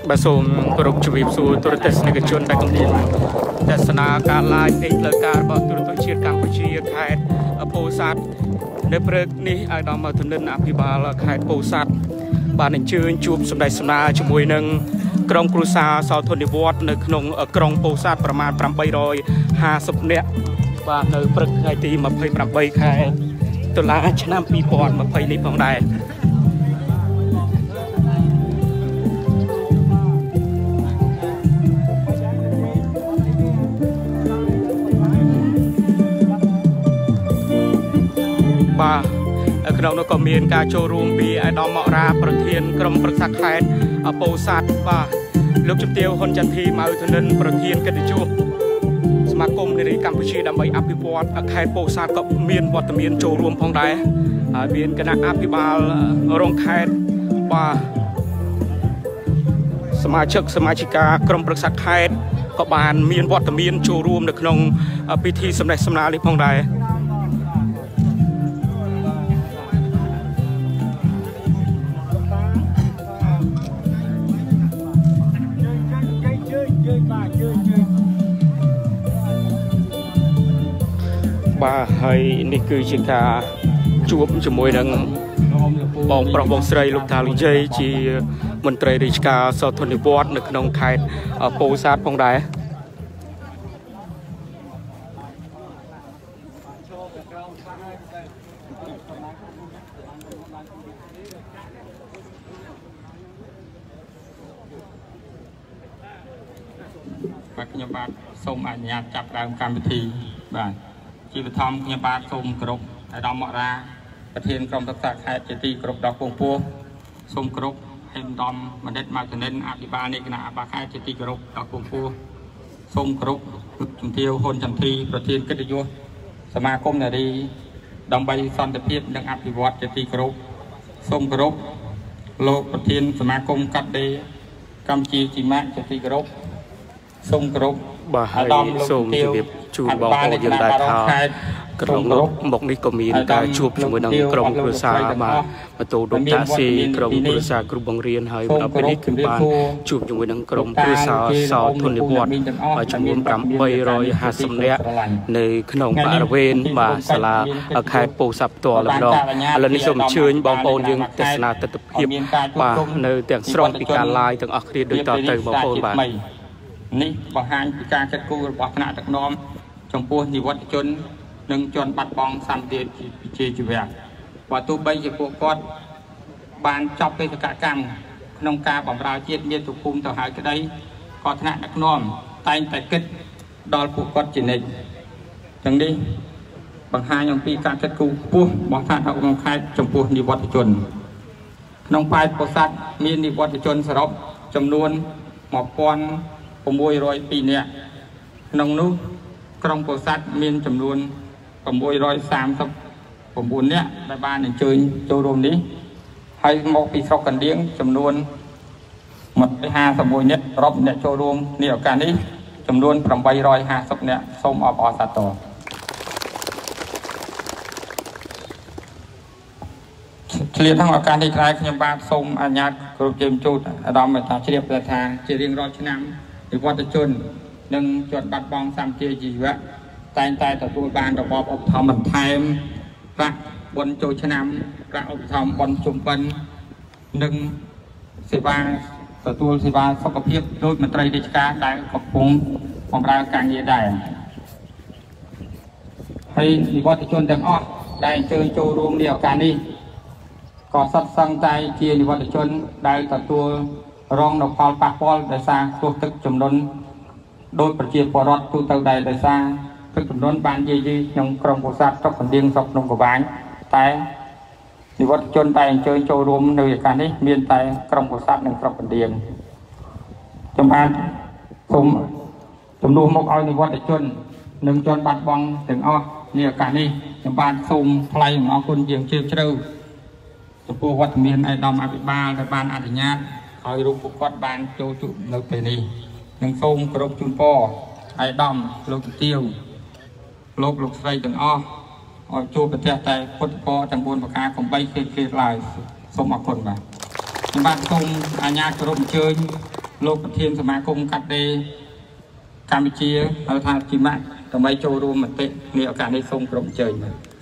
บาสูมกรุบชีวิตสู่ตัวเตสในกระชนได้กำลังแต่สนาการลายในรายการบอกตัวเชียร์กัมพูชีขายโพสัตในเปรกนี้ไอ้ดอมมาถึงเดินอภิบาลขายโพสัตบ้านในชื่นจูบสมได้สนาจมวยหนึ่งกรองครูซาสาวทนดิวอดในขนมกรองโพสัตประมาณ850เนี่ยบ้านในเปรกไอตีมาเพย์8ขายตัวละชนะปีปอนมาเพย์ในพองได้ขนมนกมีนการโชว์รูมปีไอดอมมอราประเทียนกรมประสักแคดโปสัตบ่าลูกจุดเตียวคนจันทีมาอุทนันประเทียนกันดิจูสมาคมในกัมพูชีดำไปอภิวัตแคดโปสัตก็มีนวัตมีนโชว์รูมพองได้มีนคณะอภิบาลโรงแคดบ่าสมาชิกากรมประสักแคดก็บานมีนวัตมีนโชว์รูมในขนมพิธีสำเร็จสำนาลิพองได้บ้าให้นี่คือชิคาจูบจมวยดังบองประวงสไลลูกทาลิเจจีมนตรีริชกาสอทนิวอดในขนมไข่โปซาดพงได้ปัจจุบันส่งอัญญาจับดาวการพิธีบ้านชีวิตทอมปัจจุบันส่งกรุบไอ้ดอมมอราประเทศกรมทักษะแคดเจตีกรุบดอกพวงพัวส่งกรุบเห็นดอมมาเด็ดมาจนเด่นอภิบาลในคณะอาบาแคดเจตีกรุบดอกพวงพัวส่งกรุบจุดเที่ยวคนจันทีประเทศกิตยุสมาคมนาดีดอมใบซอนตะเพียบดังอภิวัตเจตีกรุบส่งกรุบโลกประเทศสมาคมกัดเดกัมจีจิมะเจตีกรุบส่งกรุบบ่าให้ส่งจะเบียบจูบบอกยังได้ท่ากรมบกนี้ก็มีการจูบจมูกดังกรมกรุษามาตัวดงตาสีกรมกรุษากรุบังเรียนให้เราเป็นนิขึ้นบ้านจูบจมูกดังกรมกรุษาสาวทนนิวอดจำนวน850เนี่ยในขนมบาร์เวนมาสลาขายปูสับตัวลำดองแล้วนิสมเชิญบองโอนยังเทศนาตะเพียบป่าในเตียงสรองปีการลายถึงอัครีโดยต่อเติมบองโอนบ้านนี่บางฮันการจัดกู้บางขณะตักน้อมจงปูนิวัตชนหนึ่งจนบัดบองสัมเดียเจจิเวกว่าตัวใบจะพวกกอดบานจับไปตะกางขนมกาบอมราเจียดเมียถูกภูมิต่อหายก็ได้กอดขณะตักน้อมไต่แต่กึศดอลผูกกอดจินเนจังดีบางฮันยังปีการจัดกู้ปูบางท่านเอาองค์คายจงปูนิวัตชนขนมปลายโพสัตมีนิวัตชนสรบจำนวนหมอบปอน600 ปีเนี่ยน้องนุ๊กกรองโพสัตมีจำนวน639เนี่ยในบ้านในเจอโจรมนี้ให้หมอกปีสอกกันเลี้ยงจำนวนหมดไป50เนี่ยรอบเนี่ยโจรมเนี่ยการนี้จำนวน850เนี่ยส้มอสัตต่อเฉลี่ยทั้งอาการที่คล้ายขยมบาส้มอัญญากรุบเจมจูดอดอมไปตามเฉลี่ยประธานเจริญรอชนะหรือวัตชนหนึ่งจดบัตรบองสามเจจีวะตายต่อตัวบานระบอบอบทอมบันไทม์พระบนโจชนำพระอบทอมบนจุมปันหนึ่งสิบาต่อตัวสิบาสกปรกโดยมันไตรดิชกาได้กับปงของเราการเยียได้ให้หรือวัตชนดังอ้อได้เจอโจรวมเดียวกันนี้ก่อสัตว์สังใจเจียหรือวัตชนได้ต่อตัวรองดอกพอลปากพอลได้สร้างตัวตึกจำนวนโดยประเจียปรอดตัวเต่าใดได้สร้างตึกจำนวนบานยี่ยังกรมโพสัตตกคนเดียงศพนงกบานแต่นิวัตชนไปเจอโจรวมในการนี้มีนแต่กรมโพสัตหนึ่งศพคนเดียงจำเป็นผมจำนวนมกเอานิวัตชนหนึ่งจนบัดบองถึงอ้อเนี่ยการนี้จำเป็นสุ่มพลายของคนเยียงเชื่อเชื่อจำพวกวัดเมียนไอดอมอภิบาลในบ้านอธิญาตคอยรูปกอดบานโจจุในปีนี้ยังทรงกรบจุนพ่อไอ้ดำลูกเตี้ยวลูกใส่ถึงอ้อโจประเทศไทยพุทธพ่อจังบุญประกาศของใบเคลายสมอคนมาบ้านทรงอาญากรมเชิญលោកប្រធានសមាគមកាត់ដេរកម្ពុជាហៅថាជីម៉ាក់ដើម្បីចូលរួមមតិនៃឱកាសនេះសូមគោរពអញ្ជើញ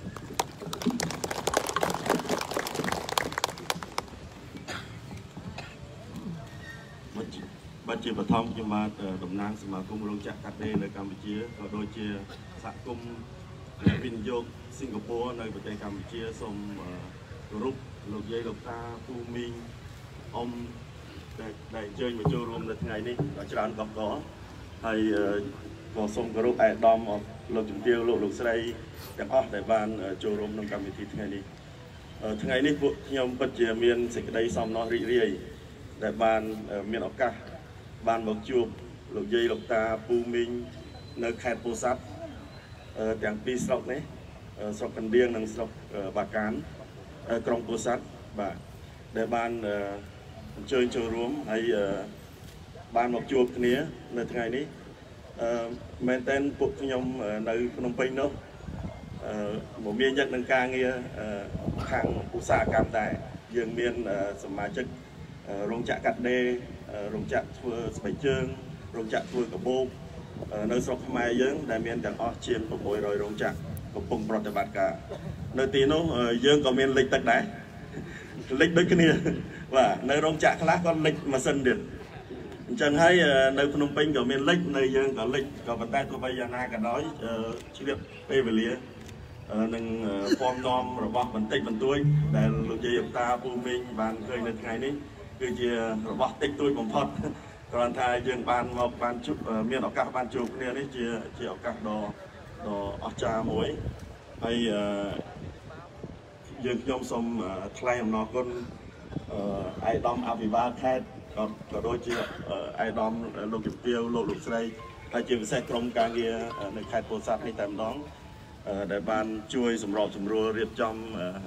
បាទជាបឋមខ្ញុំបាទតំណាងសមាគមរោងចក្រកាត់ដេរនៅកម្ពុជាក៏ដូចជាសហគមន៍វិនិយោគសិង្ហបុរីនៅប្រទេសកម្ពុជាសូមគោរពលោកយាយលោកតាពូមីងអ៊ំដែលអញ្ជើញមកចូលរួមនៅថ្ងៃនេះដ៏ច្រើនកកកហើយក៏សូមគោរពឯកឧត្តមលោកជំទាវលោកស្រីទាំងអស់ដែលបានចូលរួមក្នុងកម្មវិធីថ្ងៃនេះថ្ងៃនេះពួកខ្ញុំពិតជាមានសេចក្តីសំណោះរីករាយដែលបានមានឱកាសបានមកជួបលោកយាយលោកតាពូមីងនៅខេត្តពោធិ៍សាត់ទាំងពីរស្រុកនេះស្រុកកណ្ដៀងនិងស្រុកបាកានក្រុងពោធិ៍សាត់បាទដែលបានអញ្ជើញចូលរួមហើយបានមកជួបគ្នានៅថ្ងៃនេះមែនតើពួកខ្ញុំនៅភ្នំពេញនោះមកមានយកនឹងការងារខាងឧស្សាហកម្មដែរយើងមានសមាជិករោងចក្រកាត់ដេររោងចក្រធ្វើស្បែកជើងរោងចក្រធ្វើកាបូបនៅស្រុកខ្មែរយើងដែលមានទាំងអស់ជាង600រោងចក្រកំពុងប្រតិបត្តិការនៅទីនោះយើងក៏មានលិចទឹកដែរលិចដូចគ្នាបាទនៅរោងចក្រខ្លះក៏លិចម៉ាស៊ីនទៀតអញ្ចឹងហើយនៅភ្នំពេញក៏មានលិចនៅយើងក៏លិចក៏ប៉ុន្តែទោះបីយ៉ាងណាក៏ដោយជ្រាបពេលវេលានឹងពំនាំរបស់បន្តិចបន្តួចដែលលោកយាយលោកតាពូមីងបានឃើញនៅថ្ងៃនេះគឺជារបស់តិចតួចបំផុតគ្រាន់តែយើងបានមកបានជួបមានឱកាសបានជួបគ្នានេះជាឱកាសដ៏អស្ចារ្យមួយហើយយើងខ្ញុំសូមថ្លែងអំណរគុណឯកឧត្តមអភិបាលខេត្តក៏ដូចជាឯកឧត្តមលោកជំទាវលោកស្រីហើយជាពិសេសក្រុមការងារនៅខេត្តពោធិ៍សាត់នេះតែម្ដងដែលបានជួយសម្របសម្រួលរៀបចំ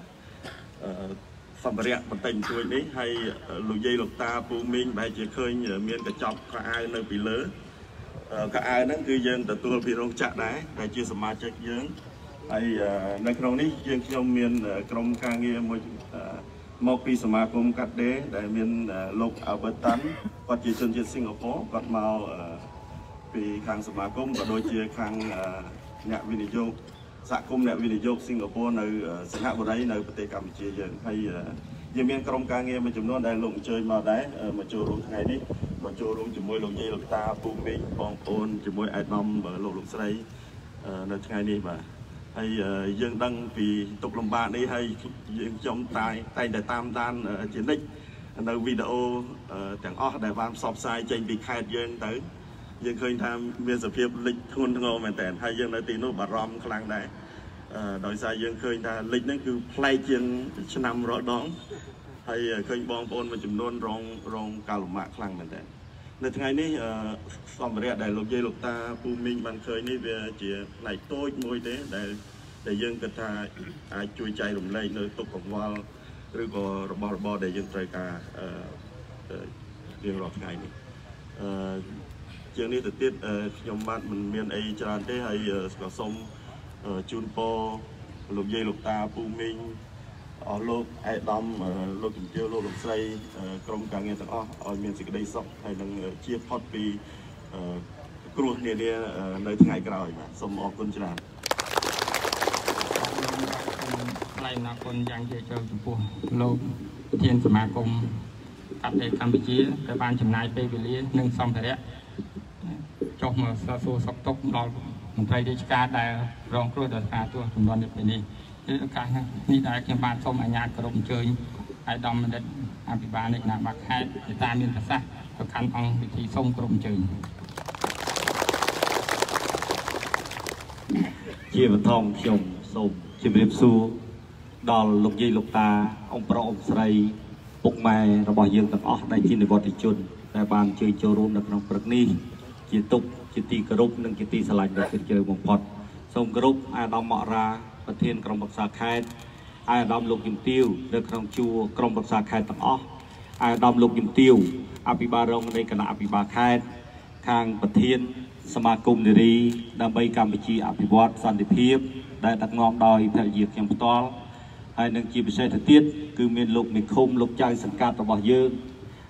សម្ភារៈបន្តិចបន្តួចនេះហើយលោកយាយលោកតាពូមីងបែរជាឃើញមានកញ្ចប់ខោអាវនៅពីលើខោអាវហ្នឹងគឺយើងទទួលពីរោងចក្រដែរដែលជាសមាជិកយើងហើយនៅក្នុងនេះយើងខ្ញុំមានក្រុមការងារមួយមកពីសមាគមកាត់ដេរដែលមានលោក Albert Tan គាត់ជាជនជាតិសិង្ហបុរីគាត់មកពីខាងសមាគមក៏ដូចជាខាងអ្នកវិនិយោគសហគមន៍អ្នកវិនិយោគសិង្ហបុរីនៅសិង្ហបុរីនៅប្រទេសកម្ពុជាយើងហើយយើងមានក្រុមការងារមួយចំនួនដែលលោកអញ្ជើញមកដែរមកចូលរួមថ្ងៃនេះមកចូលរួមជាមួយលោកយាយលោកតាពូមីងបងប្អូនជាមួយឯកឧត្តមលោកស្រីនៅថ្ងៃនេះបាទហើយយើងដឹងពីទុក្ខលំបាកនេះហើយយើងខ្ញុំតែតែតាមដានជានិច្ចនៅវីដេអូទាំងអស់ដែលបានផ្សព្វផ្សាយចេញពីខេត្តយើងទៅយើងឃើញថាមានសភាពលិចធ្ងន់ធ្ងរមែនតើហើយយើងនៅទីនោះបារម្ភខ្លាំងដែរដោយសារយើងឃើញថាលិចហ្នឹងគឺប្លែកជាងឆ្នាំរាល់ដងហើយឃើញបងប្អូនមួយចំនួនរងការលំបាកខ្លាំងមែនតើនៅថ្ងៃនេះសម្ភារៈដែលលោកយាយលោកតាពូមីងបានឃើញនេះវាជាផ្នែកតូចមួយទេដែលយើងគិតថាអាចជួយចែករំលែកនៅទុកកង្វល់ឬក៏របស់របរដែលយើងត្រូវការរៀងរាល់ថ្ងៃនេះជាងនេះទៅទៀតខ្ញុំបាទមិនមានអីច្រើនទេហើយក៏សូមជូនពរលោកយាយលោកតាពូមីងអស់លោកឯកឧត្តមលោកជំទាវលោកស្រីក្រុមការងារទាំងអស់ឲ្យមានសេចក្តីសុខហើយនឹងជៀសផុតពីគ្រោះនានានៅថ្ងៃក្រោយបាទសូមអរគុណច្រើនថ្លែងអំណរគុណយ៉ាងជ្រាលជ្រៅចំពោះលោកប្រធានសមាគមកាត់ដេរកម្ពុជាដែលបានចំណាយពេលវេលានិងសម្ភារៈចុះមកសួរសុខទុក្ខដល់មន្ត្រីរាជការដែលរងគ្រោះដោយសារទោះចំនួននេះនេះឱកាសនេះដែលខ្ញុំបានសូមអញ្ញាតគោរពអញ្ជើញឯកឧត្តមបណ្ឌិតអភិបាលនៃគណៈបាក់ខេត្តជាតាមមានប្រសាសន៍ទៅកាន់អង្គពិធីសូមគោរពអញ្ជើញជាបឋមខ្ញុំសូមជម្រាបសួរដល់លោកយាយលោកតាអង្គប្រុសអង្គស្រីពុកម៉ែរបស់យើងទាំងអស់ដែលជានិវត្តជនដែលបានអញ្ជើញចូលរួមនៅក្នុងព្រឹកនេះជាទុកជាទីគោរពនិងជាទីស្រឡាញ់ដ៏ជ្រាលជ្រៅបំផុតសូមគោរពអាដាមមករាប្រធានក្រុមប្រឹក្សាខេត្តអាដាមលោកជំទាវនៅក្នុងជួរក្រុមប្រឹក្សាខេត្តទាំងអស់អាដាមលោកជំទាវអភិបាលរងនៃគណៈអភិបាលខេត្តខាងប្រធានសមាគមនារីដើម្បីកម្ពុជាអភិវឌ្ឍសន្តិភាពដែលដឹកនាំដោយភរិយាខ្ញុំផ្ទាល់ហើយនឹងជាពិសេសទៅទៀតគឺមានលោកនិគមលោកចៅសង្កាត់របស់យើង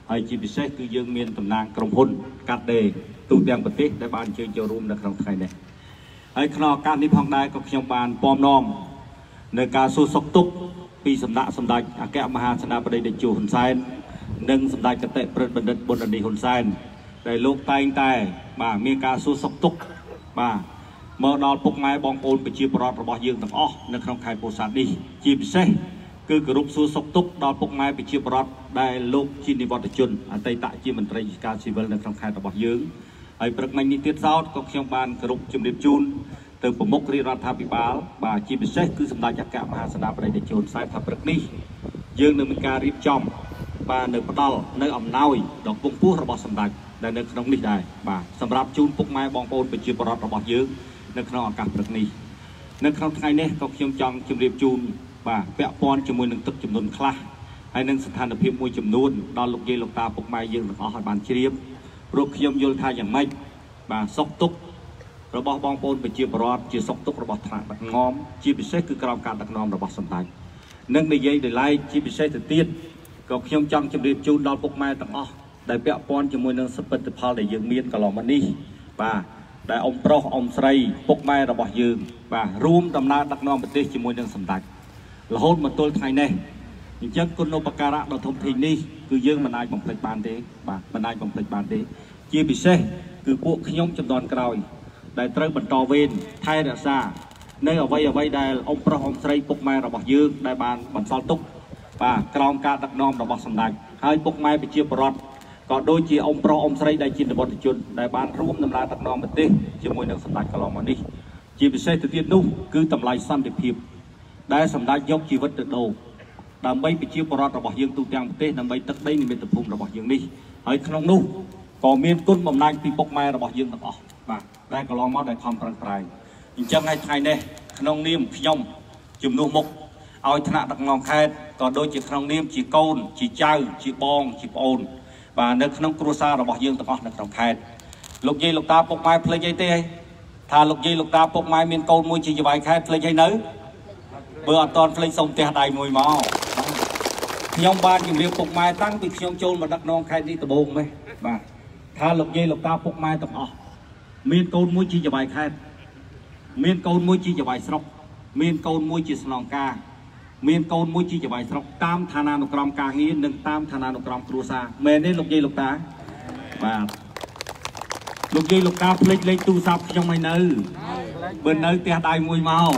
ហើយជាពិសេសគឺយើងមានតំណាងក្រុមហ៊ុនកាត់ដេរទូទាំងប្រទេសដែលបានអញ្ជើញចូលរួមនៅក្នុងថ្ងៃនេះហើយក្នុងឱកាសនេះផងដែរក៏ខ្ញុំបានពំនាំនៅការសួរសុខទុក្ខពីសំណាក់សម្ដេចអគ្គមហាសេនាបតីតេជោហ៊ុនសែននិងសម្ដេចគតិប្រិទ្ធបណ្ឌិតប៊ុនរ៉ានីហ៊ុនសែនដែលលោកតែងតែបាទមានការសួរសុខទុក្ខបាទមកដល់ពុកម៉ែបងប្អូនប្រជាពលរដ្ឋរបស់យើងទាំងអស់នៅក្នុងខេត្តពោធិ៍សាត់នេះជាពិសេសគឺគោរពសួរសុខទុក្ខដល់ពុកម៉ែប្រជាពលរដ្ឋដែលលោកជានិវត្តជនអតីតជាមន្ត្រីរាជការស៊ីវិលនៅក្នុងខេត្តរបស់យើងហើយព្រឹកមិញនេះទៀតសោតក៏ខ្ញុំបានគោរពជម្រាបជូនទៅប្រមុខរាជរដ្ឋាភិបាលបាទជាពិសេសគឺសម្ដេចអគ្គមហាសេនាបតីតេជោហ៊ុនសែនថាព្រឹកនេះយើងនឹងមានការរៀបចំបាទនៅផ្ដល់នៅអំណោយដល់ពងពោះរបស់សម្ដេចដែលនៅក្នុងនេះដែរបាទសម្រាប់ជូនពុកម៉ែបងប្អូនប្រជាពលរដ្ឋរបស់យើងនៅក្នុងឱកាសព្រឹកនេះនៅក្នុងថ្ងៃនេះក៏ខ្ញុំចង់ជម្រាបជូនបាទពាក់ព័ន្ធជាមួយនឹងទឹកចំនួនខ្លះហើយនឹងស្ថានភាពមួយចំនួនដល់លោកយាយលោកតាពុកម៉ែយើងទាំងអស់ឲ្យបានជ្រាបព្រោះខ្ញុំយល់ថាយ៉ាងម៉េចបាទសុខទុក្ខរបស់បងប្អូនប្រជាពលរដ្ឋជាសុខទុក្ខរបស់ថ្នាក់ដឹកនាំជាពិសេសគឺក្រោមការដឹកនាំរបស់សម្ដេចនិងនិយាយដោយឡែកជាពិសេសទៅទៀតក៏ខ្ញុំចង់ជម្រាបជូនដល់ពុកម៉ែទាំងអស់ដែលពាក់ព័ន្ធជាមួយនឹងសមិទ្ធផលដែលយើងមានកន្លងមកនេះបាទដែលអ៊ំប្រុសអ៊ំស្រីពុកម៉ែរបស់យើងបាទរួមដំណើរដឹកនាំប្រទេសជាមួយនឹងសម្ដេចរហូតមកទល់ថ្ងៃនេះអញ្ចឹងគុណូបការៈដ៏ធំធេងនេះគឺយើងមិនអាចបំភ្លេចបានទេបាទមិនអាចបំភ្លេចបានទេជាពិសេសគឺពួកខ្ញុំចំនួនក្រោយដែលត្រូវបន្តវេនថែរក្សានៅអ្វីដែលអ៊ំប្រុសអ៊ំស្រីពុកម៉ែរបស់យើងដែលបានបន្សល់ទុកបាទក្រោមការដឹកនាំរបស់សម្ដេចហើយពុកម៉ែប្រជាពលរដ្ឋក៏ដូចជាអ៊ំប្រុសអ៊ំស្រីដែលជានិវត្តជនដែលបានរួមដំណើរដឹកនាំប្រទេសជាមួយនឹងសម្ដេចកន្លងមកនេះជាពិសេសទៅទៀតនោះគឺតម្លៃសន្តិភាពដែលសម្ដេចយកជីវិតទៅដូរដើម្បីប្រជាពលរដ្ឋរបស់យើងទូទាំងប្រទេសដើម្បីទឹកដីនិមិត្តភូមិរបស់យើងនេះហើយក្នុងនោះក៏មានគុណបំណាច់ពីពុកម៉ែរបស់យើងទាំងអស់បាទដែលកន្លងមកដែលខំប្រឹងប្រែងអញ្ចឹងហើយថ្ងៃនេះក្នុងនាមខ្ញុំជំនួសមុខឲ្យថ្នាក់ដឹកនាំខេត្តក៏ដូចជាក្នុងនាមជាកូនជាចៅជាបងជាប្អូនបាទនៅក្នុងគ្រួសាររបស់យើងទាំងអស់នៅក្នុងខេត្តលោកយាយលោកតាពុកម៉ែភ្លេចអីទេថាលោកយាយលោកតាពុកម៉ែមានកូនមួយជាចៅខេត្តភ្លេចអីនៅបើអត់តន់ភ្លេចសុំផ្ទះដៃមួយមកខ្ញុំបានជម្រាបពុកម៉ែតាំងពីខ្ញុំចូលមកដឹកនាំខេត្តនេះដំបូងនេះបាទថាលោកយាយលោកតាពុកម៉ែទាំងអស់មានកូនមួយជាចៅខេត្តមានកូនមួយជាចៅស្រុកមានកូនមួយជាស្នងការមានកូនមួយជាចៅស្រុកតាមឋានានុក្រមការងារនិងតាមឋានានុក្រមគ្រួសារមែនទេលោកយាយលោកតាបាទលោកយាយលោកតាភ្លេចលេខទូរស័ព្ទខ្ញុំឲ្យនៅបើនៅផ្ទះដៃមួយមក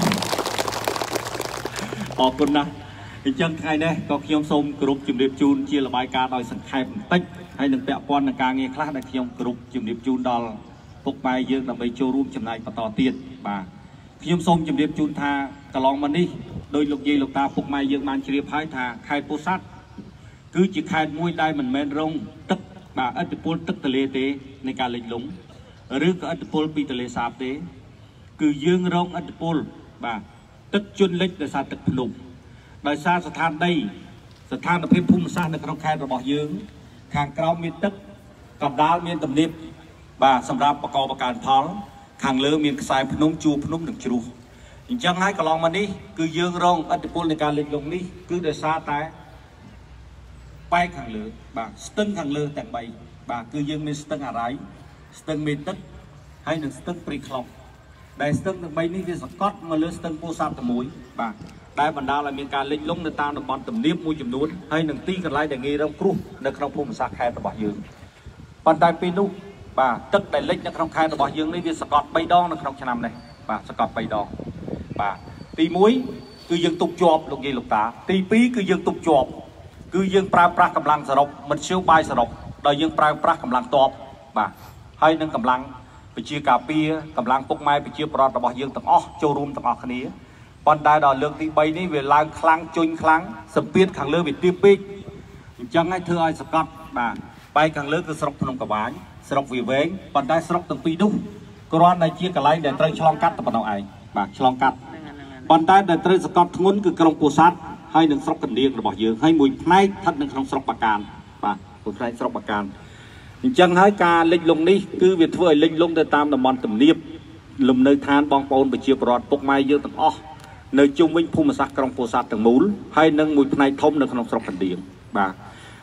អរគុណណាស់អញ្ចឹងថ្ងៃនេះក៏ខ្ញុំសូមគោរពជម្រាបជូនជារបាយការណ៍ដោយសង្ខេបបន្តិចហើយនឹងពាក់ព័ន្ធនឹងការងារខ្លះដែលខ្ញុំគោរពជម្រាបជូនដល់ពុកម៉ែយើងដើម្បីចូលរួមចំណែកបន្តទៀតបាទខ្ញុំសូមជម្រាបជូនថាកន្លងមកនេះដោយលោកយាយលោកតាពុកម៉ែយើងបានជ្រាបហើយថាខេត្តពោធិ៍សាត់គឺជាខេត្តមួយដែលមិនមែនរងទឹកបាទឥទ្ធិពលទឹកទន្លេទេនៃការលិចលង់ឬក៏ឥទ្ធិពលពីទន្លេសាបទេគឺយើងរងឥទ្ធិពលបាទទឹកជន់លិចដោយសារទឹកភ្នំដោយសារស្ថានភាពភូមិសាស្ត្រនៅក្នុងខេត្តរបស់យើងខាងក្រោមមានទឹកកណ្ដាលមានទំនាបបាទសម្រាប់បកបកើនផលខាងលើមានខ្សែភ្នំជួរភ្នំនិងជ្រោះអញ្ចឹងហើយកន្លងមកនេះគឺយើងរងឥទ្ធិពលនៃការលិចលង់នេះគឺដោយសារតែបែកខាងលើបាទស្ទឹងខាងលើទាំង3បាទគឺយើងមានស្ទឹងអារ៉ៃស្ទឹងមេទឹកហើយនិងស្ទឹងព្រៃខ្លុងដែលស្ទឹងទាំង3នេះវាសង្កត់មកលើស្ទឹងពោធិ៍សាត់តែមួយបាទដែលបណ្ដាលឲ្យមានការលិចលង់នៅតាមតំបន់ទំនាបមួយចំនួនហើយនឹងទីកន្លែងដែលងាយរងគ្រោះនៅក្នុងភូមិសាស្ត្រខេត្តរបស់យើងប៉ុន្តែពេលនោះបាទទឹកដែលលិចនៅក្នុងខេត្តរបស់យើងនេះវាសង្កត់3ដងនៅក្នុងឆ្នាំនេះបាទសង្កត់3ដងបាទទី1គឺយើងទប់ជាប់លោកយាយលោកតាទី2គឺយើងទប់ជាប់គឺយើងប្រើប្រាស់កម្លាំងសរុបមធ្យោបាយសរុបដោយយើងប្រើប្រាស់កម្លាំងទ័ពបាទហើយនឹងកម្លាំងវិជាការពារកម្លាំងពុកម៉ែប្រជាពលរដ្ឋរបស់យើងទាំងអស់ចូលរួមទាំងអស់គ្នាប៉ុន្តែដល់លើកទី3នេះវាឡើងខ្លាំងជុញខ្លាំងសម្ពាធខាងលើវាទាបពេកអញ្ចឹងហើយធ្វើឲ្យសង្កត់បាទបែកខាងលើគឺស្រុកភ្នំកវាញស្រុកវាវែងប៉ុន្តែស្រុកទាំងពីរនោះគ្រាន់តែជាកន្លែងដែលត្រូវឆ្លងកាត់តែប៉ុណ្ណោះឯងបាទឆ្លងកាត់ប៉ុន្តែដែលត្រូវសង្កត់ធ្ងន់គឺក្រុងពោធិ៍សាត់ហើយនឹងស្រុកកណ្ដៀងរបស់យើងហើយមួយផ្នែកស្ថិតនៅក្នុងស្រុកបាកានបាទមួយផ្នែកស្រុកបាកានអញ្ចឹងហើយការលិចលង់នេះគឺវាធ្វើឲ្យលិចលង់ទៅតាមតំបន់ទំនាបលំនៅឋានបងប្អូនប្រជាពលរដ្ឋពុកម៉ែយើងទាំងអស់នៅជុំវិញភូមិសាស្ត្រក្រុងពោធិ៍សាត់ទាំងមូលហើយនឹងមួយផ្នែកធំនៅក្នុងស្រុកកណ្ដៀងបាទ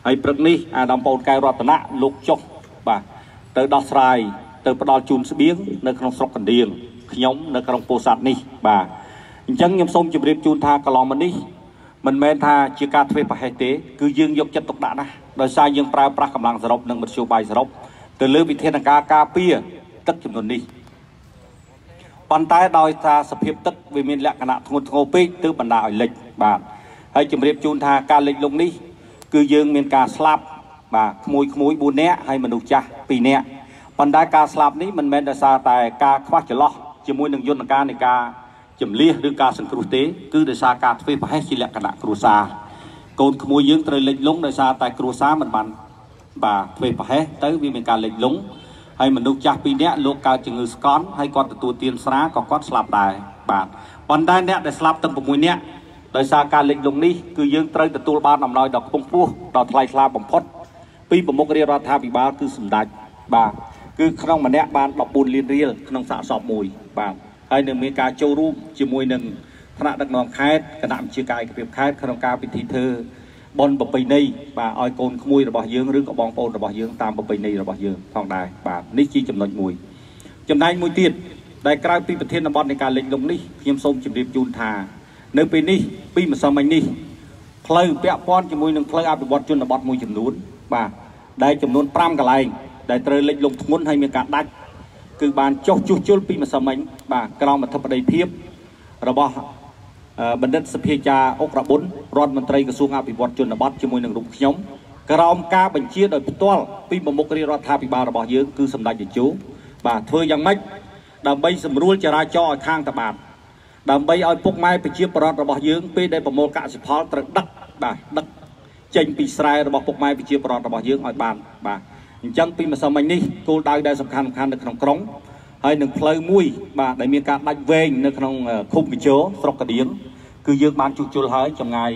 ហើយព្រឹកនេះអាដាមបងកែវរតនៈលោកចុះបាទទៅដោះស្រាយទៅផ្ដល់ជូនស្បៀងនៅក្នុងស្រុកកណ្ដៀងខ្ញុំនៅក្នុងពោធិ៍សាត់នេះបាទអញ្ចឹងខ្ញុំសូមជម្រាបជូនថាកន្លងមកនេះមិនមែនថាជាការធ្វើប្រហែសទេគឺយើងយកចិត្តទុកដាក់ណាស់ដោយសារយើងប្រើប្រាស់កម្លាំងសរុបនិងមធ្យោបាយសរុបទៅលើវិធានការការពារទឹកចំនួននេះប៉ុន្តែដោយសារសភាពទឹកវាមានលក្ខណៈធ្ងន់ធ្ងរពេកទើបបណ្ដាឲ្យលិចបាទហើយជម្រាបជូនថាការលិចលង់នេះគឺយើងមានការស្លាប់បាទក្មួយ4នាក់ហើយមនុស្សចាស់2នាក់ប៉ុន្តែការស្លាប់នេះមិនមែនដោយសារតែការខ្វះចន្លោះជាមួយនឹងយន្តការនៃការចម្លៀសឬការសង្គ្រោះទេគឺដោយសារការធ្វើប្រហែសជាលក្ខណៈគ្រួសារកូនក្មួយយើងត្រូវលិចលង់ដោយសារតែគ្រួសារមិនបានបាទធ្វើប្រហែសទៅវាមានការលិចលង់ហើយមនុស្សចាស់2នាក់លោកកើតជំងឺស្កន់ហើយគាត់ទទួលទានស្រាក៏គាត់ស្លាប់ដែរបាទប៉ុន្តែអ្នកដែលស្លាប់ទាំង6នាក់ដោយសារការលិចលង់នេះគឺយើងត្រូវទទួលបានអំណោយដល់ខ្ពង់ខ្ពស់ដល់ថ្លៃថ្លាបំផុតពីប្រមុខរាជរដ្ឋាភិបាលគឺសម្ដេចបាទគឺក្នុងម្នាក់បាន14លានរៀលក្នុងសាកសពមួយបាទហើយនឹងមានការចូលរួមជាមួយនឹងថ្នាក់ដឹកនាំខេត្តគណៈបញ្ជាការឯកភាពខេត្តក្នុងការពិធីធ្វើបុណ្យប្រពៃណីបាទឲ្យកូនក្មួយរបស់យើងឬក៏បងប្អូនរបស់យើងតាមប្រពៃណីរបស់យើងផងដែរបាទនេះជាចំណុចមួយចំណែកមួយទៀតដែលក្រៅពីប្រធានបទនៃការលេចលង់នេះខ្ញុំសូមជម្រាបជូនថានៅពេលនេះពីម្សិលមិញនេះផ្លូវពាក់ព័ន្ធជាមួយនឹងផ្លូវអភិវឌ្ឍជនបទមួយចំនួនបាទដែលចំនួន5កន្លែងដែលត្រូវលេចលង់ធ្ងន់ហើយមានការដាច់គឺបានចុះជួសជុលពីម្សិលមិញបាទក្រោមអធិបតីភាពរបស់បណ្ឌិតសភាចារអុករបុនរដ្ឋមន្ត្រីក្រសួងអភិវឌ្ឍជនបទជាមួយនឹងរូបខ្ញុំក្រោមការបញ្ជាដោយផ្ទាល់ពីប្រមុខរាជរដ្ឋាភិបាលរបស់យើងគឺសម្ដេចតេជោបាទធ្វើយ៉ាងម៉េចដើម្បីសម្រួលចរាចរណ៍ឲ្យខាងតបាតដើម្បីឲ្យពុកម៉ែប្រជាពលរដ្ឋរបស់យើងពេលដែលប្រមូលកសិផលត្រូវដឹកបាទដឹកចេញពីស្រែរបស់ពុកម៉ែប្រជាពលរដ្ឋរបស់យើងឲ្យបានបាទអញ្ចឹងពីម្សិលមិញនេះគោលដៅដែលសំខាន់នៅក្នុងក្រុងហើយនឹងផ្លូវមួយបាទដែលមានការដាច់វែងនៅក្នុងឃុំកញ្ជរស្រុកកណ្ដៀងគឺយើងបានជួសជុលហើយចម្ងាយ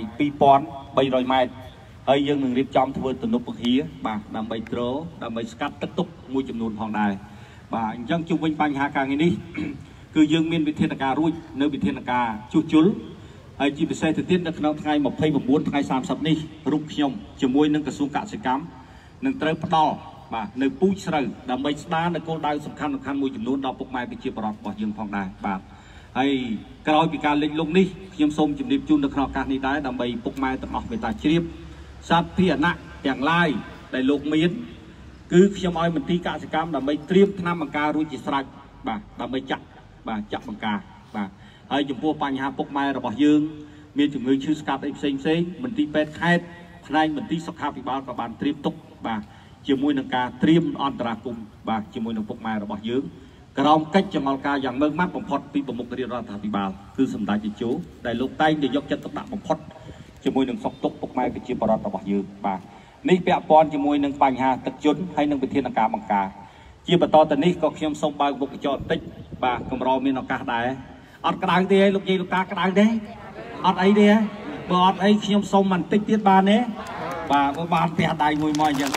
2300ម៉ែត្រហើយយើងនឹងរៀបចំធ្វើទំនប់ពហិបាទដើម្បីទ្រដើម្បីស្កាត់ទឹកទុកមួយចំនួនផងដែរបាទអញ្ចឹងជុំវិញបញ្ហាការងារនេះគឺយើងមានវិធានការរួចនៅវិធានការជួសជុលហើយជាពិសេសទៅទៀតនៅក្នុងថ្ងៃ29ថ្ងៃ30នេះរូបខ្ញុំជាមួយនឹងក្រសួងកសិកម្មនឹងត្រូវផ្ដល់បាទនៅពូជស្រូវដើម្បីស្ដារនៅគោលដៅសំខាន់មួយចំនួនដល់ពុកម៉ែប្រជាពលរដ្ឋរបស់យើងផងដែរបាទហើយក្រោយពីការលេចលង់នេះខ្ញុំសូមជម្រាបជូននៅក្នុងឱកាសនេះដែរដើម្បីពុកម៉ែទាំងអស់មេត្តាជ្រាបសត្វភារណៈទាំងឡាយដែលលោកមានគឺខ្ញុំឲ្យមន្ទីរកសិកម្មដើម្បីត្រៀមថ្នាំបង្ការរួចជាស្រេចបាទដើម្បីចាក់បង្ការបាទហើយចំពោះបញ្ហាពុកម៉ែរបស់យើងមានជំងឺឈឺស្កាត់អីផ្សេងមន្ទីរពេទ្យខេត្តផ្នែកមន្ទីរសុខាភិបាលក៏បានត្រៀមទុកបាទជាមួយនឹងការត្រៀមអន្តរាគមន៍បាទជាមួយនឹងពុកម៉ែរបស់យើងក្រោមកិច្ចចង្អុលការយ៉ាងម៉ឺងម៉ាត់បំផុតពីប្រមុខរាជរដ្ឋាភិបាលគឺសម្ដេចតេជោដែលលោកតែងតែយកចិត្តទុកដាក់បំផុតជាមួយនឹងសុខទុក្ខពុកម៉ែប្រជាពលរដ្ឋរបស់យើងបាទនេះពាក់ព័ន្ធជាមួយនឹងបញ្ហាទឹកជន់ហើយនឹងវិធានការបង្ការជាបន្តទៅនេះក៏ខ្ញុំសូមបើកមុខកញ្ចក់បន្តិចបាទកម្រមានឱកាសដែរអត់ក្តៅទេលោកយាយលោកតាក្តៅទេអត់អីទេបើអត់អីខ្ញុំសូមបន្តិចទៀតបានទេបាទបើបានផ្ទះដៃមួយមកអញ្ចឹង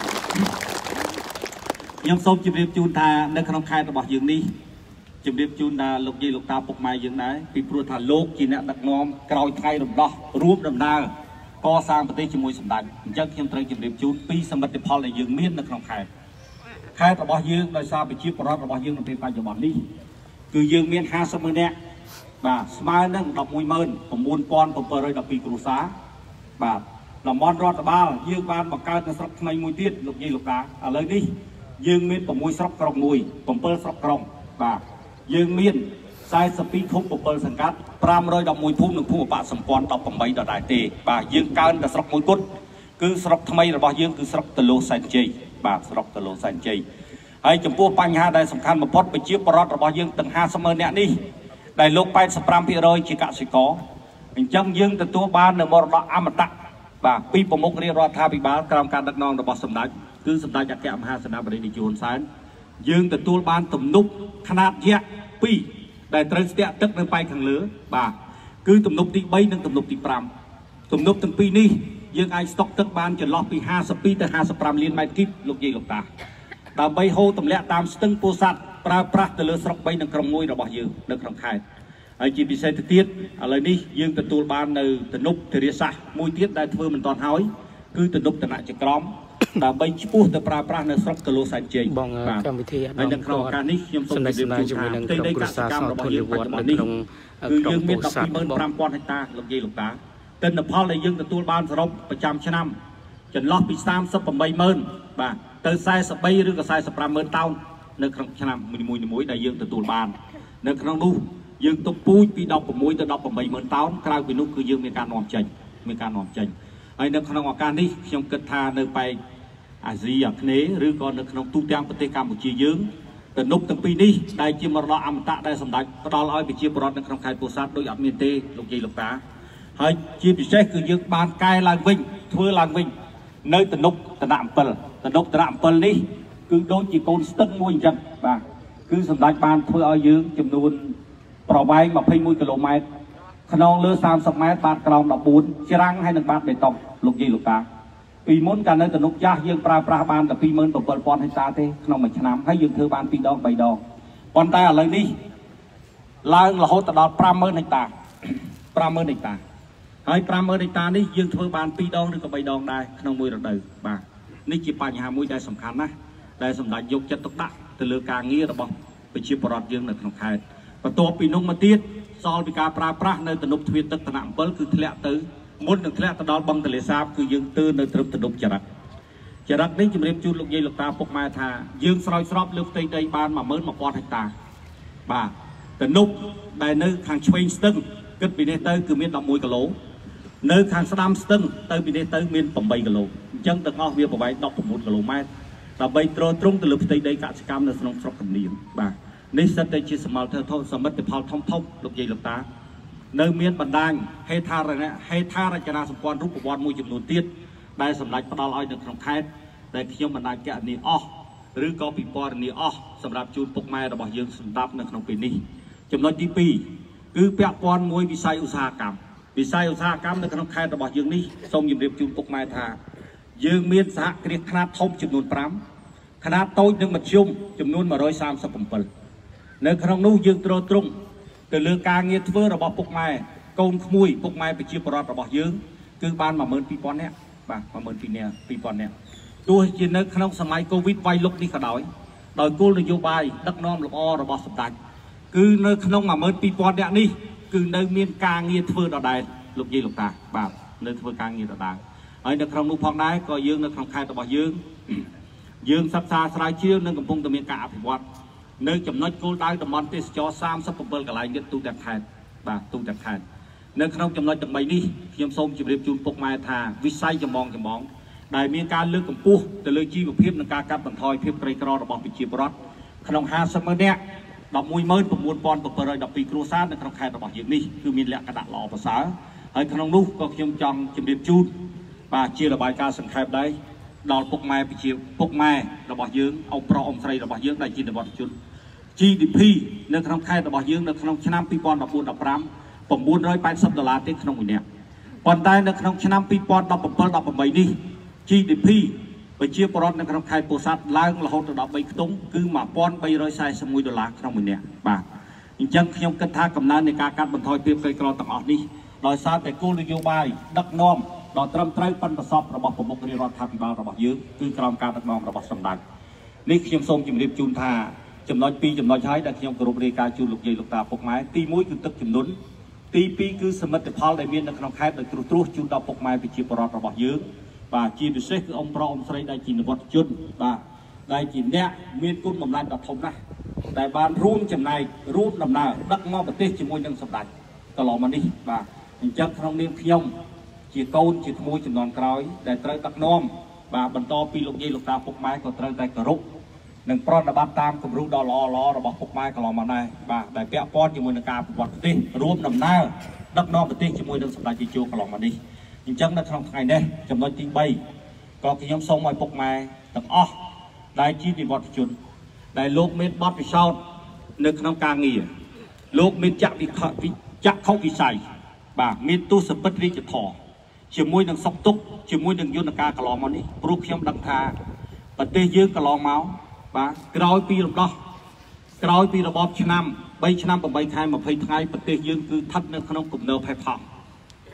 ខ្ញុំសូមជម្រាបជូនថានៅក្នុងខេត្តរបស់យើងនេះជម្រាបជូនថាលោកយាយលោកតាពុកម៉ែយើងដែរពីព្រោះថាលោកជាអ្នកដឹកនាំក្រោយថ្ងៃរំដោះរួមដំណើរកសាងប្រទេសជាមួយសម្ដេចអញ្ចឹងខ្ញុំត្រូវជម្រាបជូនពីសមិទ្ធផលដែលយើងមាននៅក្នុងខេត្តរបស់យើងដោយសារប្រជាពលរដ្ឋរបស់យើងនៅពេលបច្ចុប្បន្ននេះគឺយើងមាន50,000នាក់បាទស្មើនឹង 119,712 គ្រួសារបាទតំបន់រដ្ឋបាលយើងបានបង្កើតនៅស្រុកថ្មីមួយទៀតលោកយាយលោកតាឥឡូវនេះយើងមាន6ស្រុកក្រុងមួយ7ស្រុកក្រុងបាទយើងមាន42ឃុំ7សង្កាត់511ភូមិនិងភូមិបកសម្ព័ន្ធ18ដដែលទេបាទយើងកើនតែស្រុកមួយគត់គឺស្រុកថ្មីរបស់យើងគឺស្រុកតឡូសែនជ័យបាទស្រុកតឡូសែនជ័យហើយចំពោះបញ្ហាដែលសំខាន់បំផុតប្រជាពលរដ្ឋរបស់យើងទាំង50,000នាក់នេះដែលលោក 85% ជាកសិករអញ្ចឹងយើងទទួលបាននៅមរតកអមតៈបាទពីប្រមុខរាជរដ្ឋាភិបាលក្រោមការដឹកនាំរបស់សម្ដេចគឺសម្ដេចអគ្គមហាសេនាបតីតេជោហ៊ុនសែនយើងទទួលបានទំនប់ខ្នាតយក្ស2ដែលត្រូវស្ទាក់ទឹកនៅប៉ែកខាងលើបាទគឺទំនប់ទី3និងទំនប់ទី5ទំនប់ទាំងពីរនេះយើងអាចស្តុកទឹកបានចន្លោះពី52ទៅ55លានម៉ែត្រគីបលោកយាយលោកតាដើម្បីហូរទម្លាក់តាមស្ទឹងពោធិ៍សាត់ប្រើប្រាស់ទៅលើស្រុក3និងក្រុង1របស់យើងនៅក្នុងខេត្តហើយជាពិសេសទៅទៀតឥឡូវនេះយើងទទួលបាននៅទំនប់ធារាសាស្ត្រមួយទៀតដែលធ្វើមិនទាន់ហើយគឺទំនប់តំណាក់ចក្រមដើម្បីឈ្មោះទៅប្រើប្រាស់នៅស្រុកកលូសែនជ័យបងកម្មវិធីហើយនៅក្នុងឱកាសនេះខ្ញុំសូមជម្រាបជូនថាផ្ទៃដីកសិកម្មរបស់យើងបច្ចុប្បន្ននេះគឺយើងមាន 12,500 ហិកតាលោកយាយលោកតាទិន្នផលដែលយើងទទួលបានសរុបប្រចាំឆ្នាំចន្លោះពី 38,000 បាទទៅ 43 ឬក៏ 45,000 តោននៅក្នុងឆ្នាំមួយៗដែលយើងទទួលបាននៅក្នុងនោះយើងទុកពូជពី 16 ទៅ 18,000 តោនក្រៅពីនោះគឺយើងមានការនាំចេញហើយនៅក្នុងឱកាសនេះខ្ញុំគិតថានៅប៉ែកអាស៊ីអាគ្នេយ៍ឬក៏នៅក្នុងទូទាំងប្រទេសកម្ពុជាយើងទំនប់ទាំងពីរនេះដែលជាមរតកអមតៈដែលសម្ដេចផ្ដល់ឲ្យប្រជាពលរដ្ឋនៅក្នុងខេត្តពោធិ៍សាត់ដូចអត់មានទេលោកយាយលោកតាហើយជាពិសេសគឺយើងបានកែឡើងវិញធ្វើឡើងវិញនៅទំនប់តំណាក់7នេះគឺដូចជាកូនស្ទឹងមួយអញ្ចឹងបាទគឺសម្ដេចបានធ្វើឲ្យយើងចំនួនប្រវែង 21 គីឡូម៉ែត្រខ្នងលើ 30 ម៉ែត្របាតក្រោម 14 ច្រាំងហើយនឹងបាតបេតុងលោកយាយលោកតាពីមុនកាលនៅទំនប់ចាស់យើងប្រើប្រាស់បានតែ 27,000 ហិកតាទេក្នុងមួយឆ្នាំហើយយើងធ្វើបាន 2 ដង 3 ដងប៉ុន្តែឥឡូវនេះឡើងរហូតដល់ 50,000 ហិកតា 50,000 ហិកតាហើយ 50,000 ហិកតានេះយើងធ្វើបាន 2 ដងឬក៏ 3 ដងដែរក្នុងមួយរដូវបាទនេះជាបញ្ហាមួយដែលសំខាន់ណាស់ដែលសម្ដេចយកចិត្តទុកដាក់ទៅលើការងាររបស់ប្រជាពលរដ្ឋយើងនៅក្នុងខេត្តបន្ទាប់ពីនោះមកទៀតសល់ពីការប្រើប្រាស់នៅទំនប់ទ្វារទឹកតំណាក់7គឺធ្លាក់ទៅមុននឹងធ្លាក់ទៅដល់បឹងទន្លេសាបគឺយើងទើនៅត្រឹមទំនប់ចរិតនេះជំរាបជូនលោកយាយលោកតាពុកម៉ែថាយើងស្រោចស្រពលើផ្ទៃដីបាន 11,000 ហិកតាបាទទំនប់ដែលនៅខាងឆ្វេងស្ទឹងគិតពីនេះទៅគឺមាន 11 គីឡូនៅខាងស្ដាំស្ទឹងទៅពីនេះទៅមាន 8 គីឡូអញ្ចឹងទាំងអស់វាប្រវែង 19 គីឡូម៉ែត្រដើម្បីទ្រទ្រង់ទៅលើផ្ទៃដីកសិកម្មនៅក្នុងស្រុកកណ្ដៀងបាទនេះសិតតែជាសមិទ្ធផលធំលោកយាយលោកតានៅមានបណ្ដាញហេដ្ឋារចនាសម្ព័ន្ធរូបវន្តមួយចំនួនទៀតដែលសម្ដេចផ្ដល់ឲ្យនៅក្នុងខេត្តដែលខ្ញុំបណ្ដាញកណនីអស់ឬក៏ពិពណ៌នាអស់សម្រាប់ជូនពុកម៉ែរបស់យើងសម្ដាប់នៅក្នុងពេលនេះចំណុចទី 2 គឺពាក់ព័ន្ធមួយវិស័យឧស្សាហកម្មនៅក្នុងខេត្តរបស់យើងនេះសូមជម្រាបជូនពុកម៉ែថាយើងមានសហគ្រាសខ្នាតធំចំនួន 5 ខ្នាតតូចនិងមធ្យមចំនួន 137 នៅក្នុងនោះយើងទ្រទ្រង់ទៅលើការងារធ្វើរបស់ពុកម៉ែកូនក្មួយពុកម៉ែប្រជាពលរដ្ឋរបស់យើងគឺបាន 12,000 នាក់បាទ 12,000 នាក់ទោះជានៅក្នុងសម័យកូវីដវាយលុកនេះក៏ដោយគោលនយោបាយដឹកនាំល្អរបស់សម្ដេចគឺនៅក្នុង 12,000 នាក់នេះគឺនៅមានការងារធ្វើដដែលលោកយាយលោកតាបាទនៅធ្វើការងារដដែលហើយនៅក្នុងនោះផងដែរក៏យើងនៅក្នុងខេត្តរបស់យើងសិក្សាស្រាវជ្រាវនិងកំពុងតែមានការអភិវឌ្ឍនៅចំណុចគោលដៅតំបន់ទេសចរ37 កន្លែងទៀតទូទាំងខេត្តបាទទូទាំងខេត្តនៅក្នុងចំណុចទាំង3នេះខ្ញុំសូមជម្រាបជូនពុកម៉ែថាវិស័យចម្បងដែលមានការលើកកម្ពស់ទៅលើជីវភាពនិងការកាត់បន្ថយភាពក្រីក្ររបស់ប្រជាពលរដ្ឋក្នុង 50,000 នាក់ 19,712 គ្រួសារនៅក្នុងខេត្តរបស់យើងនេះគឺមានលក្ខណៈល្អប្រសើរហើយក្នុងនោះក៏ខ្ញុំចង់ជម្រាបជូនបាទជារបាយការណ៍សង្ខេបដែរដល់ពុកម៉ែរបស់យើងអ៊ំប្រុសអ៊ំស្រីរបស់យើងដែលជានិវត្តជន GDP នៅក្នុងខេត្តរបស់យើងនៅក្នុងឆ្នាំ 2014-15 $980 ទេក្នុងមួយនាក់ប៉ុន្តែនៅក្នុងឆ្នាំ 2017-18 នេះ GDP ប្រជាពលរដ្ឋនៅក្នុងខេត្តពោធិ៍សាត់ឡើងរហូតដល់ 3 ខ្ទង់គឺ $1,341 ក្នុងមួយនាក់បាទអញ្ចឹងខ្ញុំគិតថាកំណើននៃការកាត់បន្ថយភាពក្រីក្រទាំងអស់នេះដោយសារតែគោលនយោបាយដឹកនាំដ៏ត្រឹមត្រូវប៉ុនប្រសពរបស់ប្រមុខរាជរដ្ឋាភិបាលរបស់យើងគឺក្រោមការដឹកនាំរបស់សម្ដេចនេះខ្ញុំសូមជម្រាបជូនថាចំណុច 2 ចំណុចហើយដែលខ្ញុំគោរពរាយការណ៍ជូនលោកយាយលោកតាពុកម៉ែទី 1 គឺទឹកជំនន់ទី 2 គឺសមិទ្ធផលដែលមាននៅក្នុងខេត្តដោយត្រួសជូនដល់ពុកម៉ែប្រជាពលរដ្ឋរបស់យើងបាទជាពិសេសគឺអ៊ំប្រុសអ៊ំស្រីដែលជានិវត្តជនបាទដែលជាអ្នកមានគុណបំណាច់ដ៏ធំណាស់ដែលបានរួមចំណែករួមដំណើរដឹកមកប្រទេសជាមួយនឹងសម្ដេចកន្លងមកនេះបាទអញ្ចឹងក្នុងនាមខ្ញុំជាកូនជាក្មួយចំនួនក្រោយដែលត្រូវដឹកនាំបាទបន្តពីលោកយាយលោកតាពុកម៉ែក៏ត្រូវតែគោរពនិងប្រតិបត្តិតាមគំរូដ៏ល្អរបស់ពុកម៉ែកន្លងមកដែរបាទដែលពាក់ព័ន្ធជាមួយនឹងការប្រវត្តិប្រទេសរួមដំណើរដឹកនាំប្រទេសជាមួយនឹងសម្ដេចតេជោកន្លងមកនេះអញ្ចឹងនៅក្នុងថ្ងៃនេះចំណុចទី 3 ក៏ខ្ញុំសូមឲ្យពុកម៉ែទាំងអស់ដែលជានិវត្តជនដែលលោកមានបទពិសោធន៍នៅក្នុងការងារលោកមានចក្ខុវិស័យបាទមានទស្សនវិជ្ជារាជធម៌ជាមួយនឹងសុខទុក្ខជាមួយនឹងយន្តការកន្លងមកនេះព្រោះខ្ញុំដឹងថាប្រទេសយើងកន្លងមកបាទក្រោយពីរបបឆ្នាំ 3 ឆ្នាំ 8 ខែ 20 ថ្ងៃប្រទេសយើងគឺស្ថិតនៅក្នុងគំនរផេះផង់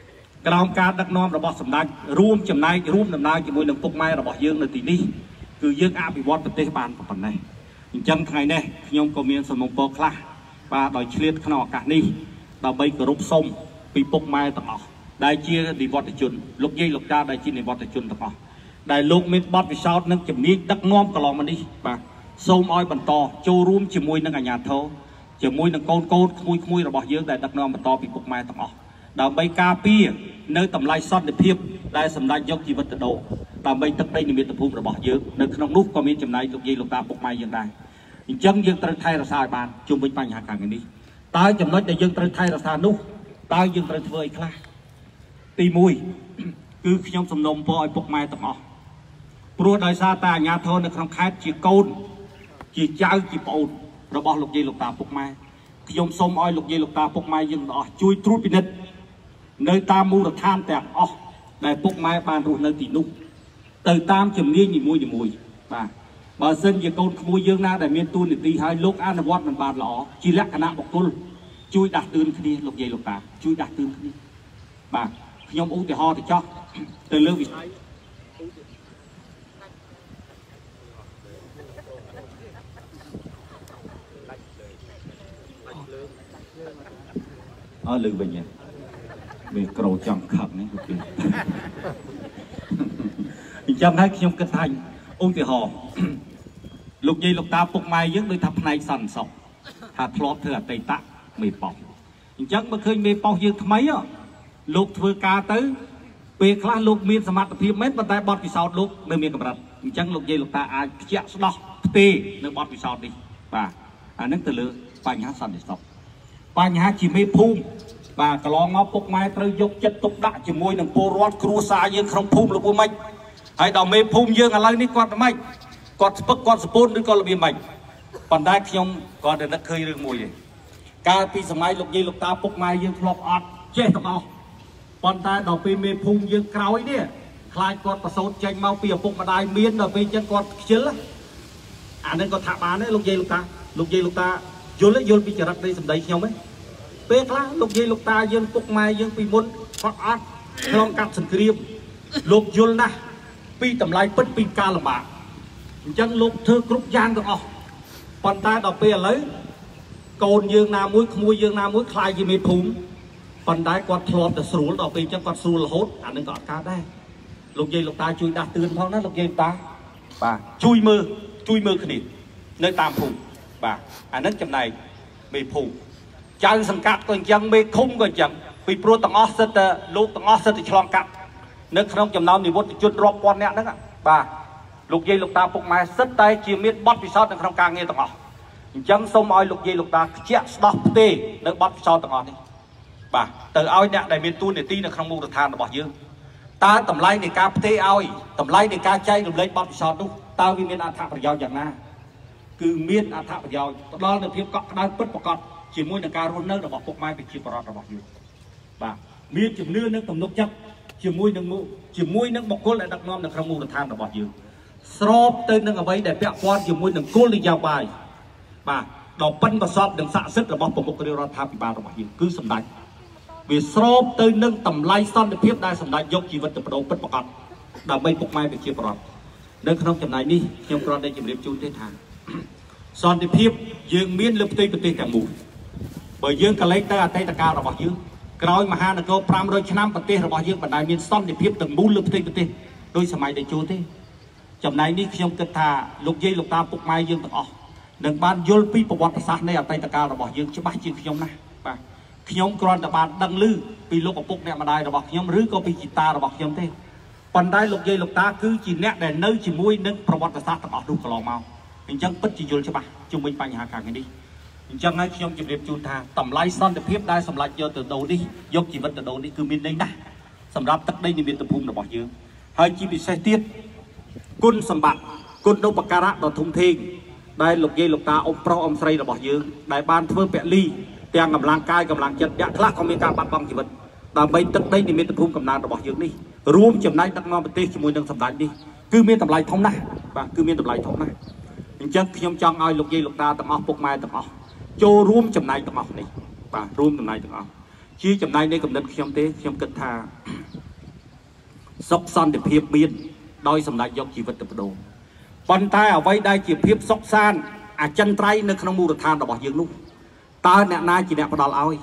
ក្រោមការដឹកនាំរបស់សម្ដេចរួមចំណែករួមដំណើរជាមួយនឹងពុកម៉ែរបស់យើងនៅទីនេះគឺយើងអភិវឌ្ឍប្រទេសបានប៉ុណ្ណេះអញ្ចឹងថ្ងៃនេះខ្ញុំក៏មានសំណូមពរខ្លះបាទដោយឆ្លៀតក្នុងឱកាសនេះដើម្បីគោរពសូមពីពុកម៉ែទាំងអស់ដែលជានិវត្តជនលោកយាយលោកតាដែលជានិវត្តជនទាំងអស់ដែលលោកមានបទពិសោធន៍និងជំនាញដឹកនាំកន្លងមកនេះបាទសូមឲ្យបន្តចូលរួមជាមួយនឹងអាជ្ញាធរជាមួយនឹងកូនក្មួយរបស់យើងដែលដឹកនាំបន្តពីពុកម៉ែទាំងអស់ដើម្បីការពារនៅតម្លៃសន្តិភាពដែលសម្ដេចយកជីវិតទៅដូរដើម្បីទឹកដីនិមិត្តភូមិរបស់យើងនៅក្នុងនោះក៏មានចំណែកលោកយាយលោកតាពុកម៉ែយើងដែរអញ្ចឹងយើងត្រូវថែរក្សាឲ្យបានជុំវិញបញ្ហាការងារនេះតើចំណុចដែលយើងត្រូវថែរក្សានោះតើយើងត្រូវធ្វើអីខ្លះទី1គឺខ្ញុំសំណូមពរឲ្យពុកម៉ែទាំងអស់ព្រោះដោយសារតែអាជ្ញាធរនៅក្នុងខេត្តជាកូនជាចៅជាប្អូនរបស់លោកយាយលោកតាពុកម៉ែខ្ញុំសូមឲ្យលោកយាយលោកតាពុកម៉ែយើងទាំងអស់ជួយត្រួតពិនិត្យនៅតាមមូលដ្ឋានទាំងអស់ដែលពុកម៉ែបានរស់នៅទីនោះទៅតាមជំនាញនីមួយបាទបើសិនជាកូនក្មួយយើងណាដែលមានតួនាទីឲ្យលោកអនុវត្តមិនបានល្អជាលក្ខណៈបុគ្គលជួយដាស់តឿនគ្នាលោកយាយលោកតាជួយដាស់តឿនគ្នាបាទខ្ញុំឧទាហរណ៍ទៅចោះទៅលើវិស័យលើវិញមានក្រូចង់ខឹកនេះគឺអញ្ចឹងហើយខ្ញុំគិតថាឧទាហរណ៍លោកយាយលោកតាពុកម៉ែយើងដូចថាផ្នែកសន្តិសុខថាធ្លាប់ធ្វើអតីតមេប៉ោះអញ្ចឹងបើឃើញមេប៉ោះយើងថ្មីលោកធ្វើការទៅពេលខ្លះលោកមានសមត្ថភាពមែនប៉ុន្តែបទពិសោធន៍លោកនៅមានកម្រិតអញ្ចឹងលោកយាយលោកតាអាចខ្ជាក់ស្ដោះផ្ទេរនៅបទពិសោធន៍នេះបាទអានឹងទៅលើបញ្ហាសន្តិសុខបញ្ហាជាមេភូមិបាទកន្លងមកពុកម៉ែត្រូវយកចិត្តទុកដាក់ជាមួយនឹងពលរដ្ឋគ្រួសារយើងក្នុងភូមិលោកមិនហើយដល់មេភូមិយើងឥឡូវនេះគាត់មិនគាត់ស្ពឹកគាត់សពូនឬក៏របៀបមិនប៉ុន្តែខ្ញុំគាត់តែនឹកឃើញរឿងមួយទេកាលពីសម័យលោកយាយលោកតាពុកម៉ែយើងធ្លាប់អត់ចេះទាំងអស់ប៉ុន្តែដល់ពេលមេភូមិយើងក្រោយនេះខ្លាចគាត់ប្រសូតចេញមកពីឪពុកម្ដាយមានដល់ពេលចឹងគាត់ខ្ជិលអានឹងគាត់ថាបានទេលោកយាយលោកតាយល់ពីចរិតនៃសម្ដីខ្ញុំទេពេលខ្លះលោកយាយលោកតាយើងពុកម៉ែយើងពីមុនគាត់អត់ឆ្លងកាត់សង្គ្រាមលោកយល់ណាស់ពីតម្លៃពិតពីការលំបាកអញ្ចឹងលោកធ្វើគ្រប់យ៉ាងទាំងអស់ប៉ុន្តែដល់ពេលឥឡូវកូនយើងណាមួយក្មួយយើងណាមួយខ្លាយជាមេភូមិប៉ុន្តែគាត់ធ្លាប់តែស្រួលដល់ពេលអញ្ចឹងគាត់ស្រួលរហូតអានឹងក៏អត់កើតដែរលោកយាយលោកតាជួយដាស់តឿនផងណាលោកយាយលោកតាបាទជួយមើលគ្នានៅតាមភូមិបាទអានឹងចំណែកមេភូមិចៅសង្កាត់ក៏អញ្ចឹងមេឃុំក៏អញ្ចឹងពីព្រោះទាំងអស់សិតតែលោកទាំងអស់សិតតែឆ្លងកាត់នៅក្នុងចំណោមនិវត្តជនរាប់ពាន់នាក់ហ្នឹងបាទលោកយាយលោកតាពុកម៉ែសិតតែជាមានបទពិសោធន៍នៅក្នុងការងារទាំងអស់អញ្ចឹងសូមឲ្យលោកយាយលោកតាខ្ជាក់ស្ដោះផ្ទេរនៅបទពិសោធន៍ទាំងអស់នេះបាទទៅឲ្យអ្នកដែលមានទួនាទីនៅក្នុងមូលដ្ឋានរបស់យើងតើតម្លៃនៃការផ្ទេរឲ្យតម្លៃនៃការចែករំលែកបទពិសោធន៍នោះតើវាមានអត្ថប្រយោជន៍យ៉ាងណាគឺមានអត្ថប្រយោជន៍ផ្ដល់នូវភាពកក់ក្ដៅពិតប្រាកដជាមួយនឹងការរស់នៅរបស់ពុកម៉ែប្រជាពលរដ្ឋរបស់យើងបាទមានជំនឿនិងទំនុកចិត្តជាមួយនឹងបុគ្គលដែលដឹកនាំនៅក្នុងមូលដ្ឋានរបស់យើងស្របទៅនឹងអ្វីដែលពាក់ព័ន្ធជាមួយនឹងគោលនយោបាយបាទដល់ប៉ិនប្រសពនឹងស័ក្តិសិទ្ធិរបស់ប្រមុខរាជរដ្ឋាភិបាលរបស់យើងគឺសម្ដេចវាស្របទៅនឹងតម្លៃសន្តិភាពដែលសម្ដេចយកជីវិតទៅបដូរពិតប្រាកដដើម្បីពុកម៉ែប្រជាពលរដ្ឋនៅក្នុងចំណែកនេះខ្ញុំគ្រាន់តែជម្រាបជូនទេថាសន្តិភាពយើងមានលើផ្ទៃប្រទេសទាំងមូលបើយើងកលេចទៅអតីតកាលរបស់យើងក្រោយមហានគរ500ឆ្នាំប្រទេសរបស់យើងមិនដែលមានសន្តិភាពទាំងមូលលើផ្ទៃប្រទេសដោយសម័យតេជោទេចំណែកនេះខ្ញុំគិតថាលោកយាយលោកតាពុកម៉ែយើងទាំងអស់នឹងបានយល់ពីប្រវត្តិសាស្ត្រនៃអតីតកាលរបស់យើងច្បាស់ជាងខ្ញុំណាស់បាទខ្ញុំគ្រាន់តែបានដឹងឮពីលោកឪពុកអ្នកម្ដាយរបស់ខ្ញុំឬក៏ពីជីតារបស់ខ្ញុំទេប៉ុន្តែលោកយាយលោកតាគឺជាអ្នកដែលនៅជាមួយនឹងប្រវត្តិសាស្ត្រទាំងអស់នោះកន្លងមកអញ្ចឹងពិតជាយល់ច្បាស់ជុំវិញបញ្ហាការងារនេះអញ្ចឹងហើយខ្ញុំជម្រាបជូនថាតម្លៃសន្តិភាពដែលសម្ដេចយកទៅដូរនេះយកជីវិតទៅដូរនេះគឺមានន័យណាស់សម្រាប់ទឹកដីនិមិត្តភូមិរបស់យើងហើយជាពិសេសទៀតគុណសម្បត្តិគុណឧបការៈដ៏ធំធេងដែលលោកយាយលោកតាអ៊ំប្រុសអ៊ំស្រីរបស់យើងដែលបានធ្វើពលីទាំងកម្លាំងកាយកម្លាំងចិត្តអ្នកខ្លះក៏មានការបាត់បង់ជីវិតដើម្បីទឹកដីនិមិត្តភូមិកំណើតរបស់យើងនេះរួមចំណែកដឹកនាំប្រទេសជាមួយនឹងសម្ដេចនេះគឺមានតម្លៃធំណាស់បាទគឺមានតម្លៃធំណាស់អញ្ចឹងខ្ញុំចង់ឲ្យលោកយាយលោកតាទាំងអស់ពុកម៉ែទាំងអស់ចូលរួមចំណែកទាំងអស់នេះបាទរួមចំណែកទាំងអស់ chia chấm này đây cầm đất khiêm tế khiêm cất thà sốc san để phiệp biên đôi sầm đại dọc chỉ vật tập đồ bàn tay ở vây đây chỉ phiệp sốc san chân trái nơi không mua được than đỏ bỏ dương lúc ta nè na chỉ nè bắt đầu ao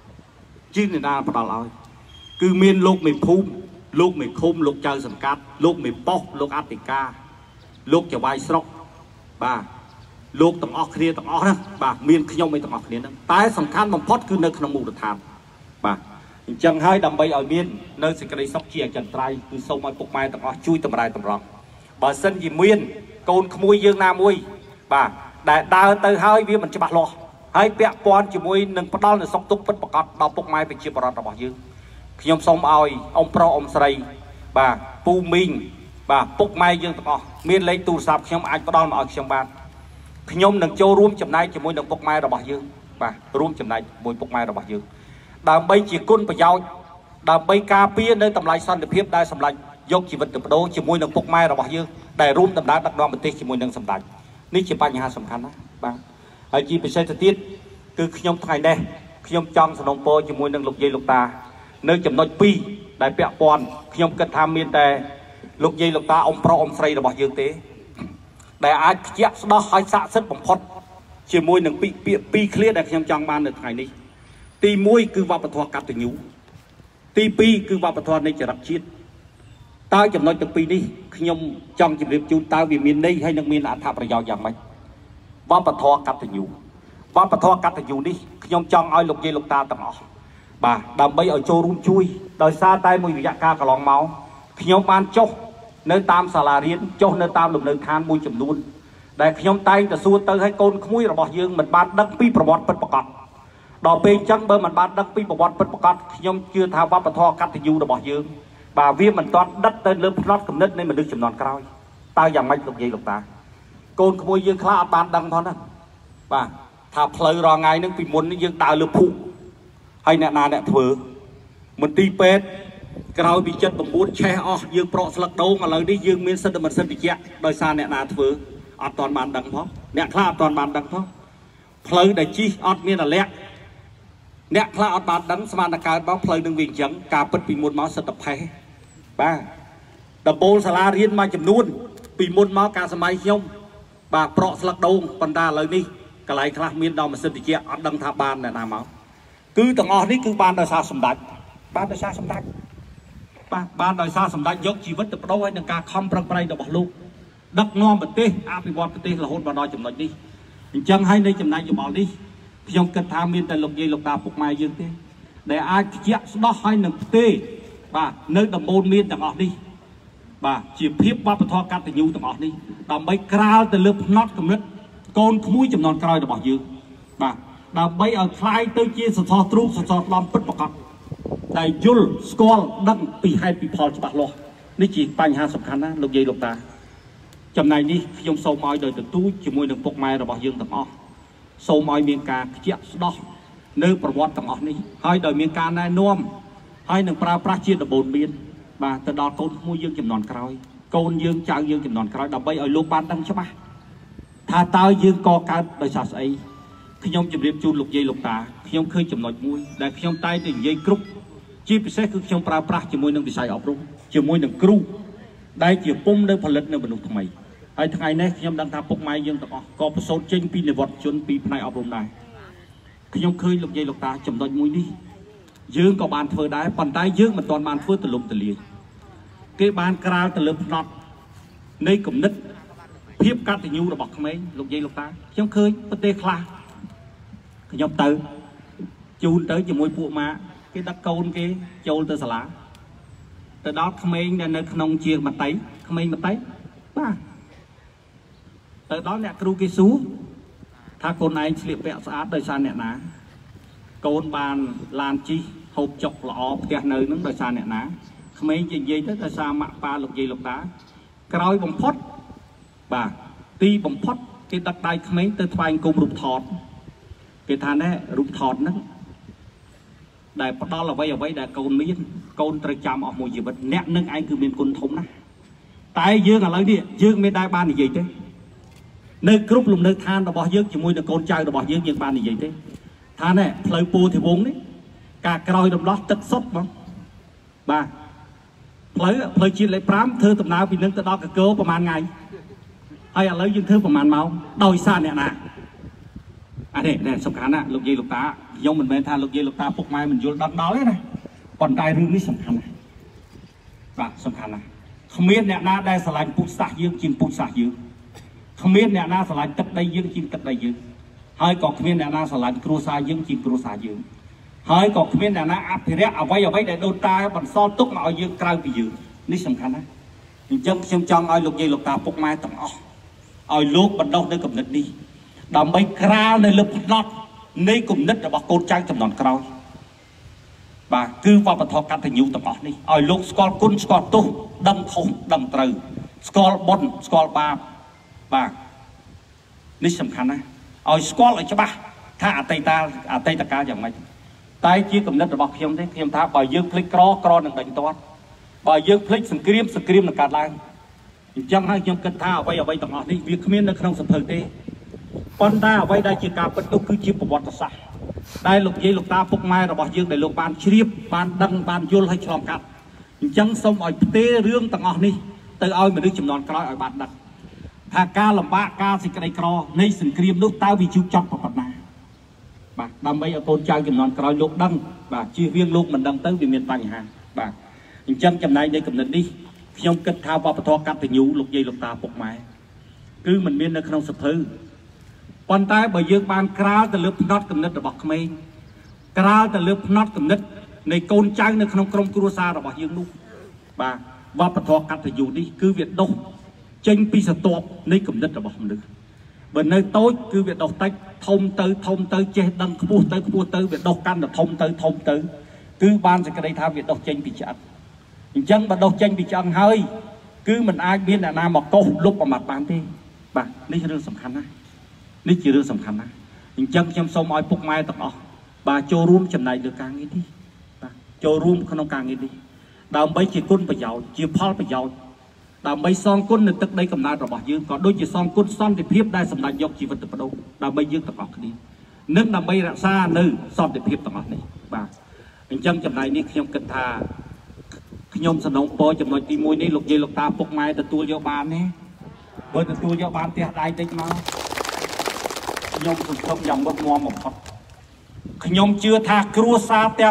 chứ nè na bắt đầu ao cứ miền lục miền phum lục miền khum lục chơi sầm cát lục miền bóc lục Africa lục chợ vai sọc bà lục tầm óc kia tầm óc đó bà miền khơi mấy tầm óc kia đó tái sầm khăn bằng phốt cứ nơi không mua được than bà chẳng hai đầm bay ở miền nơi sẽ cái sóc chia chân trái cứ sâu mai phục mai tầm óc chui tầm rai tầm rong bà sân gì miền côn mui dương nam mui bà đại đào từ hai viên mình chỉ bắt lo hai bẹ quan chỉ mui nâng bắt đau là sóc túc bắt bạc đào phục mai bị chia bạc đào bỏ dương khi ông xong ông pro ông sầy bà pu minh bà phục mai dương tầm óc miền lấy tu sạp khi ông anh bắt đau mà ở trong bàn khi ông nâng châu rùm chấm này chỉ mui nâng phục mai đào bỏ dương bà rùm chấm này mui phục mai đào bỏ dương đàm bay chỉ côn phải giao đàm bay cà pia nơi tầm lại săn được hiệp đai sầm lạnh dốc chỉ vật được đô chỉ mui nâng phục mai đào bỏ dương đại rùm tầm đá đặc đoan một tí chỉ mui nâng sầm lạnh ní chỉ ba nhà sầm khăn đó bà ở chỉ bị xây tiết cứ khi nhom thay đây khi nhom trong sân po chỉ mui nâng lục dây lục ta nơi chấm nói pi đại bẹ pon khi nhom cất tham miên tề lục dây lục ta ông pro ông sầy đào bỏ dương tế đại ai chẹt đó hai xạ sứt bằng phật chỉ mui nâng pi clear đại khi nhom trong ban được ngày ní ti mui cứ vào bật thoa cắt từ nhú ti pi cứ vào bật thoa này chỉ đặt chiết tao chấm nói từ pi đi khi nhom trong chấm điểm chun tao vì miền đây hay nâng miền là tháp rồi giàu mấy vào bật thoa cắt từ nhú vào bật thoa cắt từ nhú đi khi nhom trong ai lục dây lục ta tầm họ bà đầm bay ở châu rung chui đời xa tay mùi dạ ca cả lòng máu khi nhom ban chốc nơi tam xà là riết chốc nơi tam lục nơi than mùi chấm luôn để khi nhom tay từ xua tới hay côn mùi rồi bỏ dương mình ban đăng pi bọt bật bọt đò bên trắng bơ mình ban đăng pi bọt bật bọt khi nhom chưa thao vào bật thoa cắt từ nhú rồi bỏ dương bà viên mình toàn đất tên lớp lót cầm nứt nên mình được chấm nón cao tao dòng mấy lục dây lục ta côn mùi dương khá ban đăng thôi đó bà thà phơi rò ngày nước bị muốn dương đào lửa phụ hay nè nè thừa mình ti pet cái bị chất bầm bún che dương pro sặc đâu mà lời đi dương miên sân mình sân bị chẹt đôi xa nè nè thừa ở toàn bàn đằng phó nè khla toàn bàn đằng phó phơi để chi ở miên là lẹ nè khla ở bàn đằng sman là cao báo phơi đừng viền trắng cà bứt bị một máu sật tập hay ba đập bồn sala riên mà chấm nuôn bị một máu cà sâm mai nhông bà pro sặc đâu phần đa lời đi cái này khla miên đâu mà sân bị chẹt ở đằng tháp bàn nè nà máu cứ tầng ở đấy cứ ban đời xa sầm đạch ban đời xa sầm đạch ban đời xa sầm đạch dốc chỉ vứt từ đâu hay đừng cả không prang pray đâu bỏ luôn đất non bật tê áp bọt bật tê là hôn vào đó chấm nói đi chân hay đây chấm này chấm bỏ đi trong cần tham miên tại lục dây lục đà phục mai dương tê để ai chẹt đó hay nâng tê bà nơi đầm bồn miên tầng ở đi bà chỉ phiếp ba bật thoa cắt từ nhu tầng ở đi đầm bay cao từ lớp nót cầm nứt con mũi chấm non cao được bỏ dương bà đào bay ở khai tới chia sọt trú sọt làm bứt bọc đại dul squall đâm bị hai bị phò bạc lo ní chỉ bành hà sập khăn á lục dây lục ta chấm này đi dùng sâu mòi đời từ túi chỉ môi đường phục mai rồi bỏ dương tầm o sâu mòi miền ca chẹt đó nơiประวัติtầm o ní hai đời miền ca này nuông hai đường pra chia được bồn miền và từ đó côn môi dương chấm nón còi côn dương chào dương chấm nón còi đào bay ở lục ban đâm chứ mà tha tao dương co cá đời sạt ấy khi nhom chụp điệp chun lục dây lục ta khi nhom khơi chụp nồi muối đại khi nhom tay từ dây cướp chi bị xét cứ khi nhom pra chỉ muối nâng bị sai ọc luôn chỉ muối nâng cru đại chỉ pum nơi phần lật nơi bẩn lục thằng mày ai thằng ai nè khi nhom đang tham phục mai dương tập có một số trên pin để vọt chun pin này ọc luôn này khi nhom khơi lục dây lục ta chụp nồi muối đi dương có bàn phơi đáy bàn tay dương mà toàn bàn phơi từ lục từ liền cái bàn cào từ lục nọt nơi cụm nứt phiếp cắt thì nhu là bọc mấy lục dây lục ta khi nhom khơi bất tê khla nhom tới chun tới chỉ môi phụ mà cái đất côn cái châu tới xả từ đó không anh nên nông chia mặt tấy không anh mặt tấy ba từ đó nè kêu cái sú tha côn này liệp vẹn sát đời xa nè ná côn bàn lan chi hộp chọc lọ kẹt nơi nó đời xa nè ná không anh chuyện gì tới đời xa mạ ba lục gì lục đá còi bồng phốt bà ti bồng phốt cái đất đai không anh tới thoại cùng rụp thọt cái thằng đấy rụp thọt nó đại bắt đó là vay ở vay đại côn miên côn trời chạm ở một gì vật nẹt nâng anh cứ miên côn thống này tại dương là lấy đi dương miên đại ban gì thế nơi group lùm nơi than là bỏ dương chỉ môi được côn trai là bỏ dương nhưng ban gì thế than này lời pu thì vốn đấy ការក្រោយរំដោះទឹកសុទ្ធបងបាទផ្លូវជាតិលេខ5ធ្វើដំណើរពីនឹងទៅដល់កកោប្រហែលថ្ងៃហើយឥឡូវយើងធ្វើប្រហែលម៉ោងដោយសារអ្នកណាអានេះសំខាន់ណាលោកយាយលោកតាខ្ញុំមិនមែនថាលោកយាយលោកតាពុកម៉ែមិនយល់ដឹងដល់ទេណាប៉ុន្តែរឿងនេះសំខាន់ណាស់បាទសំខាន់ណាស់គ្មានអ្នកណាដែលស្រឡាញ់ពូជសាសន៍យើងជាងពូជសាសន៍យើងគ្មានអ្នកណាស្រឡាញ់ទឹកដីយើងជាងទឹកដីយើងហើយក៏គ្មានអ្នកណាស្រឡាញ់គ្រួសារយើងជាងគ្រួសារយើងហើយក៏គ្មានអ្នកណាអភិរក្សអ្វីដែលដូនតាបន្សល់ទុកមកឲ្យយើងក្រៅពីយើងនេះសំខាន់ណាស់អញ្ចឹងខ្ញុំចង់ឲ្យលោកយាយលោកតាពុកម៉ែទាំងអស់ឲ្យលោកបណ្ដុះនៅគំនិតនេះដើម្បីក្រាលនៅលើផ្នត់នៃគំនិតរបស់កូនចៅចំនួនក្រោយបាទគឺវប្បធម៌កតញ្ញូទាំងអស់នេះឲ្យលោកស្គាល់គុណស្គាល់ទោសដឹងខុសដឹងត្រូវស្គាល់បុណ្យស្គាល់បាបបាទនេះសំខាន់ណាស់ឲ្យស្គាល់ឲ្យច្បាស់ថាអតីតកាលយ៉ាងម៉េចតែជាគំនិតរបស់ខ្ញុំទេខ្ញុំថាបើយើងភ្លេចក្រនឹងដេញទាត់បើយើងភ្លេចសង្គ្រាមនឹងកើតឡើងអញ្ចឹងហើយខ្ញុំគិតថាអ្វីទាំងអស់នេះវាគ្មាននៅក្នុងសភៅទេប៉ុន្តែអ្វីដែលជាការពិតនោះគឺជាប្រវត្តិសាស្ត្រដែលលោកយាយលោកតាពុកម៉ែរបស់យើងដែលលោកបានជ្រាបបានដឹងបានយល់ឲ្យឆ្លងកាត់អញ្ចឹងសូមឲ្យផ្ទេររឿងទាំងអស់នេះទៅឲ្យមនុស្សចំនួនក្រោយឲ្យបានដឹងថាការលំបាកការសេចក្តីក្រនៃសង្គ្រាមនោះតើវាជួបចប់ប៉ុណ្ណាបាទដើម្បីឲ្យកូនចៅចំនួនក្រោយលោកដឹងបាទជៀសវាងលោកមិនដឹងទៅវាមានបញ្ហាបាទអញ្ចឹងចំណែកនៃគំនិតនេះខ្ញុំគិតថាវប្បធម៌កតញ្ញូលោកយាយលោកតាពុកម៉ែគឺមិនមាននៅក្នុងសភៅប៉ុន្តែបើយើងបានក្រាលទៅលើផ្នត់គំនិតរបស់ក្មេងក្រាលទៅលើផ្នត់គំនិតនៃកូនចៅនៅក្នុងក្រុមគ្រួសាររបស់យើងនោះបាទវប្បធម៌កតញ្ញូនេះគឺវាដុសចេញពីស្រទាប់នៃគំនិតរបស់មនុស្សបើនៅតូចគឺវាដុសតិចធំទៅចេះដឹងខ្ពស់ទៅវាដុសកាន់តែធំទៅគឺបានសេចក្តីថាវាដុសចេញពីឆ្អឹងអញ្ចឹងបើដុសចេញពីឆ្អឹងហើយគឺមិនអាចមានអ្នកណាមកកោសលុបអាម៉ាត់បានទេបាទនេះរឿងសំខាន់ណាស់នេះជារឿងសំខាន់ណាស់អញ្ចឹងខ្ញុំសូមឲ្យពុកម៉ែទាំងអស់បាទចូលរួមចំណែកលើការងារនេះបាទចូលរួមក្នុងការងារនេះដើម្បីជាគុណប្រយោជន៍ជាផលប្រយោជន៍ដើម្បីសងគុណនៅទឹកដីកំណើតរបស់យើងក៏ដូចជាសងគុណសន្តិភាពដែលសម្ដេចយកជីវិតទៅបដូរដើម្បីយើងទាំងអស់គ្នានិងដើម្បីរក្សានៅសន្តិភាពទាំងអស់នេះបាទអញ្ចឹងចំណែកនេះខ្ញុំគិតថាខ្ញុំសំណូមពរចំណុចទី1នេះលោកយាយលោកតាពុកម៉ែទទួលយកបានទេបើទទួលយកបានផ្ទះដៃតិចមកខ្ញុំសង្ឃឹមយ៉ាងមុតមមបំផុតខ្ញុំជឿថាគ្រួសារទាំង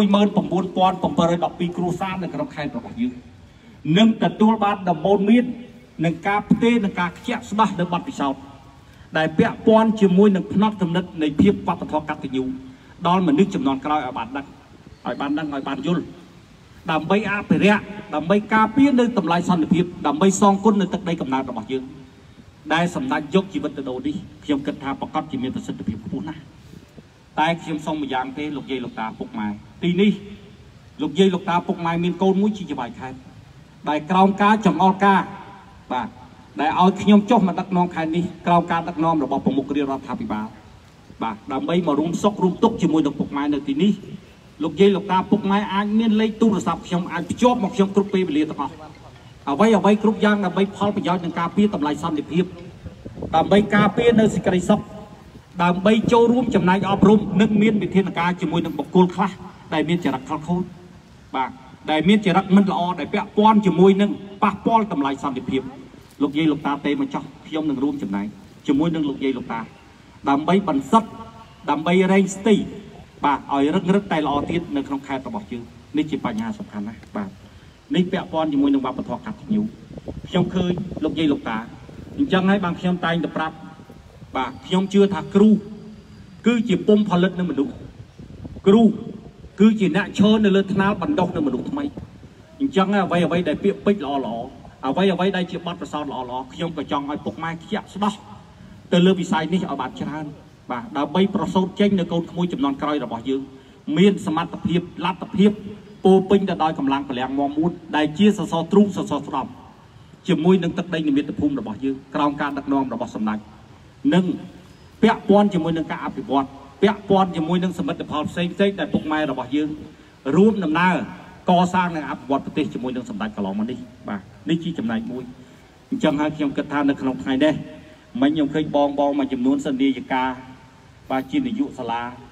19712 គ្រួសារនៅក្នុងខេត្តរបស់យើងនឹងទទួលបានដំបូន្មាននឹងការផ្ទេរនឹងការខ្ជាក់ស្ដាស់នៅបទពិសោធន៍ដែលពាក់ព័ន្ធជាមួយនឹងផ្នត់គំនិតនៃភាពវប្បធម៌កតញ្ញូដល់មនុស្សចំនួនក្រោយឲ្យបានដឹងឲ្យបានយល់ដើម្បីអភិរក្សដើម្បីការពារនៅតម្លៃសន្តិភាពដើម្បីសងគុណនៅទឹកដីកំណើតរបស់យើងដែលសម្ដេចយកជីវិតទៅដូរនេះខ្ញុំគិតថាប្រកាសជាមានប្រសិទ្ធភាពខ្ពស់ណាស់តែខ្ញុំសូមម្យ៉ាងទេលោកយាយលោកតាពុកម៉ែទីនេះលោកយាយលោកតាពុកម៉ែមានកូនមួយជាច្បាយខេត្តដែលក្រោមការចង្អុលការបាទដែលឲ្យខ្ញុំចុះមកដឹកនាំខេត្តនេះក្រោមការដឹកនាំរបស់ប្រមុខរាជរដ្ឋាភិបាលបាទដើម្បីមករួមសុខរួមទុក្ខជាមួយនឹងពុកម៉ែនៅទីនេះលោកយាយលោកតាពុកម៉ែអាចមានលេខទូរស័ព្ទខ្ញុំអាចភ្ជាប់មកខ្ញុំគ្រប់ពេលវេលាទាំងអស់អ្វីគ្រប់យ៉ាងដើម្បីផលប្រយោជន៍នឹងការពារតម្លៃសន្តិភាពដើម្បីការពារនៅសេចក្តីសុខដើម្បីចូលរួមចំណែកអប់រំនិងមានវិធានការជាមួយនឹងបុគ្គលខ្លះដែលមានចរិតខលខូចបាទដែលមានចរិតមិនល្អដែលពាក់ព័ន្ធជាមួយនឹងប៉ះពាល់តម្លៃសន្តិភាពលោកយាយលោកតាទេមកចោះខ្ញុំនឹងរួមចំណែកជាមួយនឹងលោកយាយលោកតាដើម្បីបន្សុទ្ធដើម្បីរែងស្ទីបាទឲ្យរឹតតែល្អទៀតនៅក្នុងខេត្តរបស់យើងនេះជាបញ្ហាសំខាន់ណាស់បាទនេះពាក់ព័ន្ធជាមួយនឹងវប្បធម៌កតញ្ញូខ្ញុំឃើញលោកយាយលោកតាអញ្ចឹងហើយបានខ្ញុំតែងតែប្រាប់បាទខ្ញុំជឿថាគ្រូគឺជាពុំផលិតនៅមនុស្សគ្រូគឺជាអ្នកឈរនៅលើថ្នាលបណ្ដុះនៅមនុស្សថ្មីអញ្ចឹងអ្វីដែលពាក្យពេចន៍ល្អអ្វីដែលជាបទពិសោធន៍ល្អខ្ញុំក៏ចង់ឲ្យពុកម៉ែខ្ជាក់ស្ដោះទៅលើវិស័យនេះឲ្យបានច្រើនបាទដើម្បីប្រសូតចេញនៅកូនក្មួយចំនួនក្រោយរបស់យើងមានសមត្ថភាពលទ្ធភាពពោពេញទៅដោយកម្លាំងពលាំងមាំមួនដែលជាសសរទ្រូងសសរស្ដំជាមួយនឹងទឹកដីនិមិត្តភូមិរបស់យើងក្រោមការដឹកនាំរបស់សម្ដេចនិងពាក់ព័ន្ធជាមួយនឹងការអភិវឌ្ឍពាក់ព័ន្ធជាមួយនឹងសមិទ្ធផលផ្សេងដែលពុកម៉ែរបស់យើងរួមដំណើរកសាងនិងអភិវឌ្ឍប្រទេសជាមួយនឹងសម្ដេចកន្លងមកនេះបាទនេះជាចំណែកមួយអញ្ចឹងហើយខ្ញុំគិតថានៅក្នុងថ្ងៃនេះមិញខ្ញុំឃើញបងមួយចំនួនសន្និយាការបាទជានាយកសាលា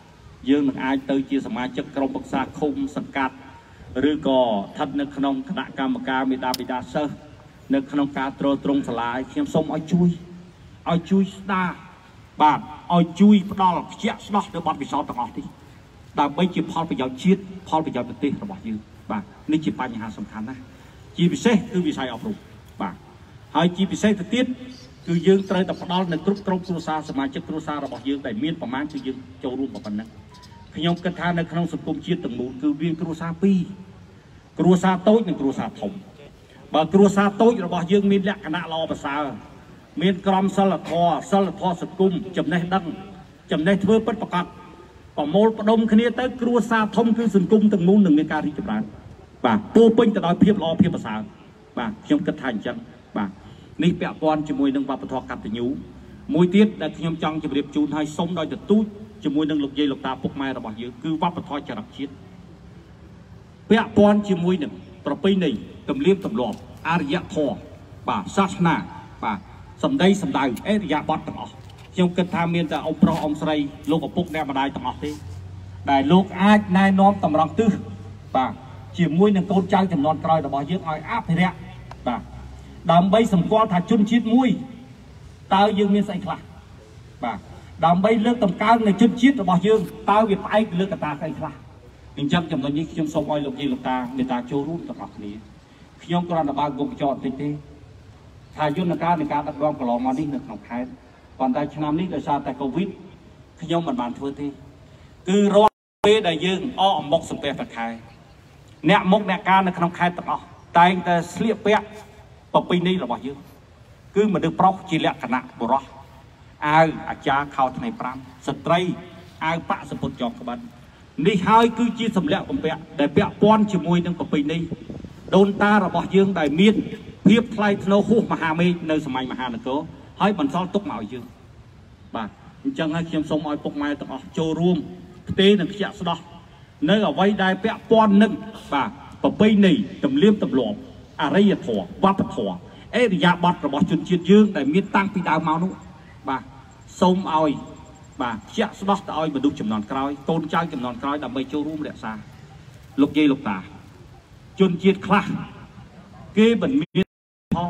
យើងនឹងអាចទៅជាសមាជិកក្រុមប្រឹក្សាឃុំសង្កាត់ឬក៏ស្ថិតនៅក្នុងគណៈកម្មការមេដាបេដាសិស្សនៅក្នុងការត្រួតត្រងសាលាខ្ញុំសូមឲ្យជួយស្ដារបាទឲ្យជួយផ្ដល់ខ្ជាក់ស្ដោះទៅបទពិសោធន៍ទាំងអស់នេះដើម្បីជាផលប្រយោជន៍ជាតិផលប្រយោជន៍ប្រទេសរបស់យើងបាទនេះជាបញ្ហាសំខាន់ណាស់ជាពិសេសគឺវិស័យអប់រំបាទហើយជាពិសេសទៅទៀតគឺយើងត្រូវតែផ្ដល់នៅគ្រប់ក្រុមគ្រួសារសមាជិកគ្រួសាររបស់យើងដែលមានប្រមាណគឺយើងចូលរួមប៉ុណ្ណឹងខ្ញុំគិតថានៅក្នុងសង្គមជាតិទាំងមូលគឺមានគ្រួសារពីរគ្រួសារតូចនិងគ្រួសារធំបើគ្រួសារតូចរបស់យើងមានលក្ខណៈល្អប្រសើរមានក្រមសីលធម៌សង្គមចំណេះដឹងចំណេះធ្វើពិតប្រាកដប្រមូលផ្ដុំគ្នាទៅគ្រួសារធំគឺសង្គមទាំងមូលនឹងមានការរីកចម្រើនបាទពោពេញទៅដោយភាពល្អភាពប្រសើរបាទខ្ញុំគិតថាអញ្ចឹងបាទនេះពាក់ព័ន្ធជាមួយនឹងវប្បធម៌កតញ្ញូមួយទៀតដែលខ្ញុំចង់ជម្រាបជូនឲ្យសូមដោយទទូចជាមួយនឹងលោកយាយលោកតាពុកម៉ែរបស់យើងគឺវប្បធម៌ចរិតជាតិពាក់ព័ន្ធជាមួយនឹងប្រពៃណីទំនៀមទម្លាប់អរិយធម៌បាទសាសនាបាទសម្ដីសម្ដៅអរិយាប័ត្រទាំងអស់ខ្ញុំគិតថាមានតែអ៊ំប្រុសអ៊ំស្រីលោកឪពុកអ្នកម្ដាយទាំងអស់ទេដែលលោកអាចណែនាំតម្រង់ទិសបាទជាមួយនឹងកូនចៅចំនួនក្រោយរបស់យើងឲ្យអភិរក្សបាទដើម្បីសម្គាល់ថាជនជាតិមួយតើយើងមានស្អីខ្លះបាទដើម្បីលើកតម្កើងនៃជនជាតិរបស់យើងតើវាផ្អែកលើកត្តាស្អីខ្លះអញ្ចឹងចំណុចនេះខ្ញុំសូមឲ្យលោកយាយលោកតាមេត្តាចូលរួមទាំងអស់គ្នាខ្ញុំគ្រាន់តែបើកវងកញ្ចក់បន្តិចទេថាយន្តការនៃការដឹកនាំកន្លងមកនេះនៅក្នុងខេត្តប៉ុន្តែឆ្នាំនេះដោយសារតែកូវីដខ្ញុំមិនបានធ្វើទេគឺរាល់ពេលដែលយើងអំមុកសំពះប្រខែអ្នកមុខអ្នកការនៅក្នុងខេត្តទាំងអស់តែងតែស្លៀកពាក់ប្រពៃណីរបស់យើងគឺមនុស្សប្រុសជាលក្ខណៈបុរសអាវអាចារ្យខោថ្នេរ5ស្ត្រីអាវប៉ាក់សពុតចងក្បិននេះហើយគឺជាសម្លៀកបំពាក់ដែលពាក់ព័ន្ធជាមួយនឹងប្រពៃណីដូនតារបស់យើងដែលមានភាពថ្លៃថ្នូរហួសមហាមេឃនៅសម័យមហានគរហើយបន្សល់ទុកមកឲ្យយើងបាទអញ្ចឹងហើយខ្ញុំសូមឲ្យពុកម៉ែទាំងអស់ចូលរួមផ្ទេរនិងខ្ជាក់ស្ដោះនៅអ្វីដែលពាក់ព័ន្ធនឹងបាទប្រពៃណីទំនៀមទម្លាប់អរិយធម៌វប្បធម៌អរិយាប័ត្ររបស់ជនជាតិយើងដែលមានតាំងពីដើមមកនោះបាទសូមឲ្យបាទខ្ជាក់ស្ដោះទៅឲ្យមនុស្សចំនួនក្រោយកូនចៅចំនួនក្រោយដើម្បីចូលរួមរក្សាលោកយាយលោកតាជនជាតិខ្លះគេមិនមានផង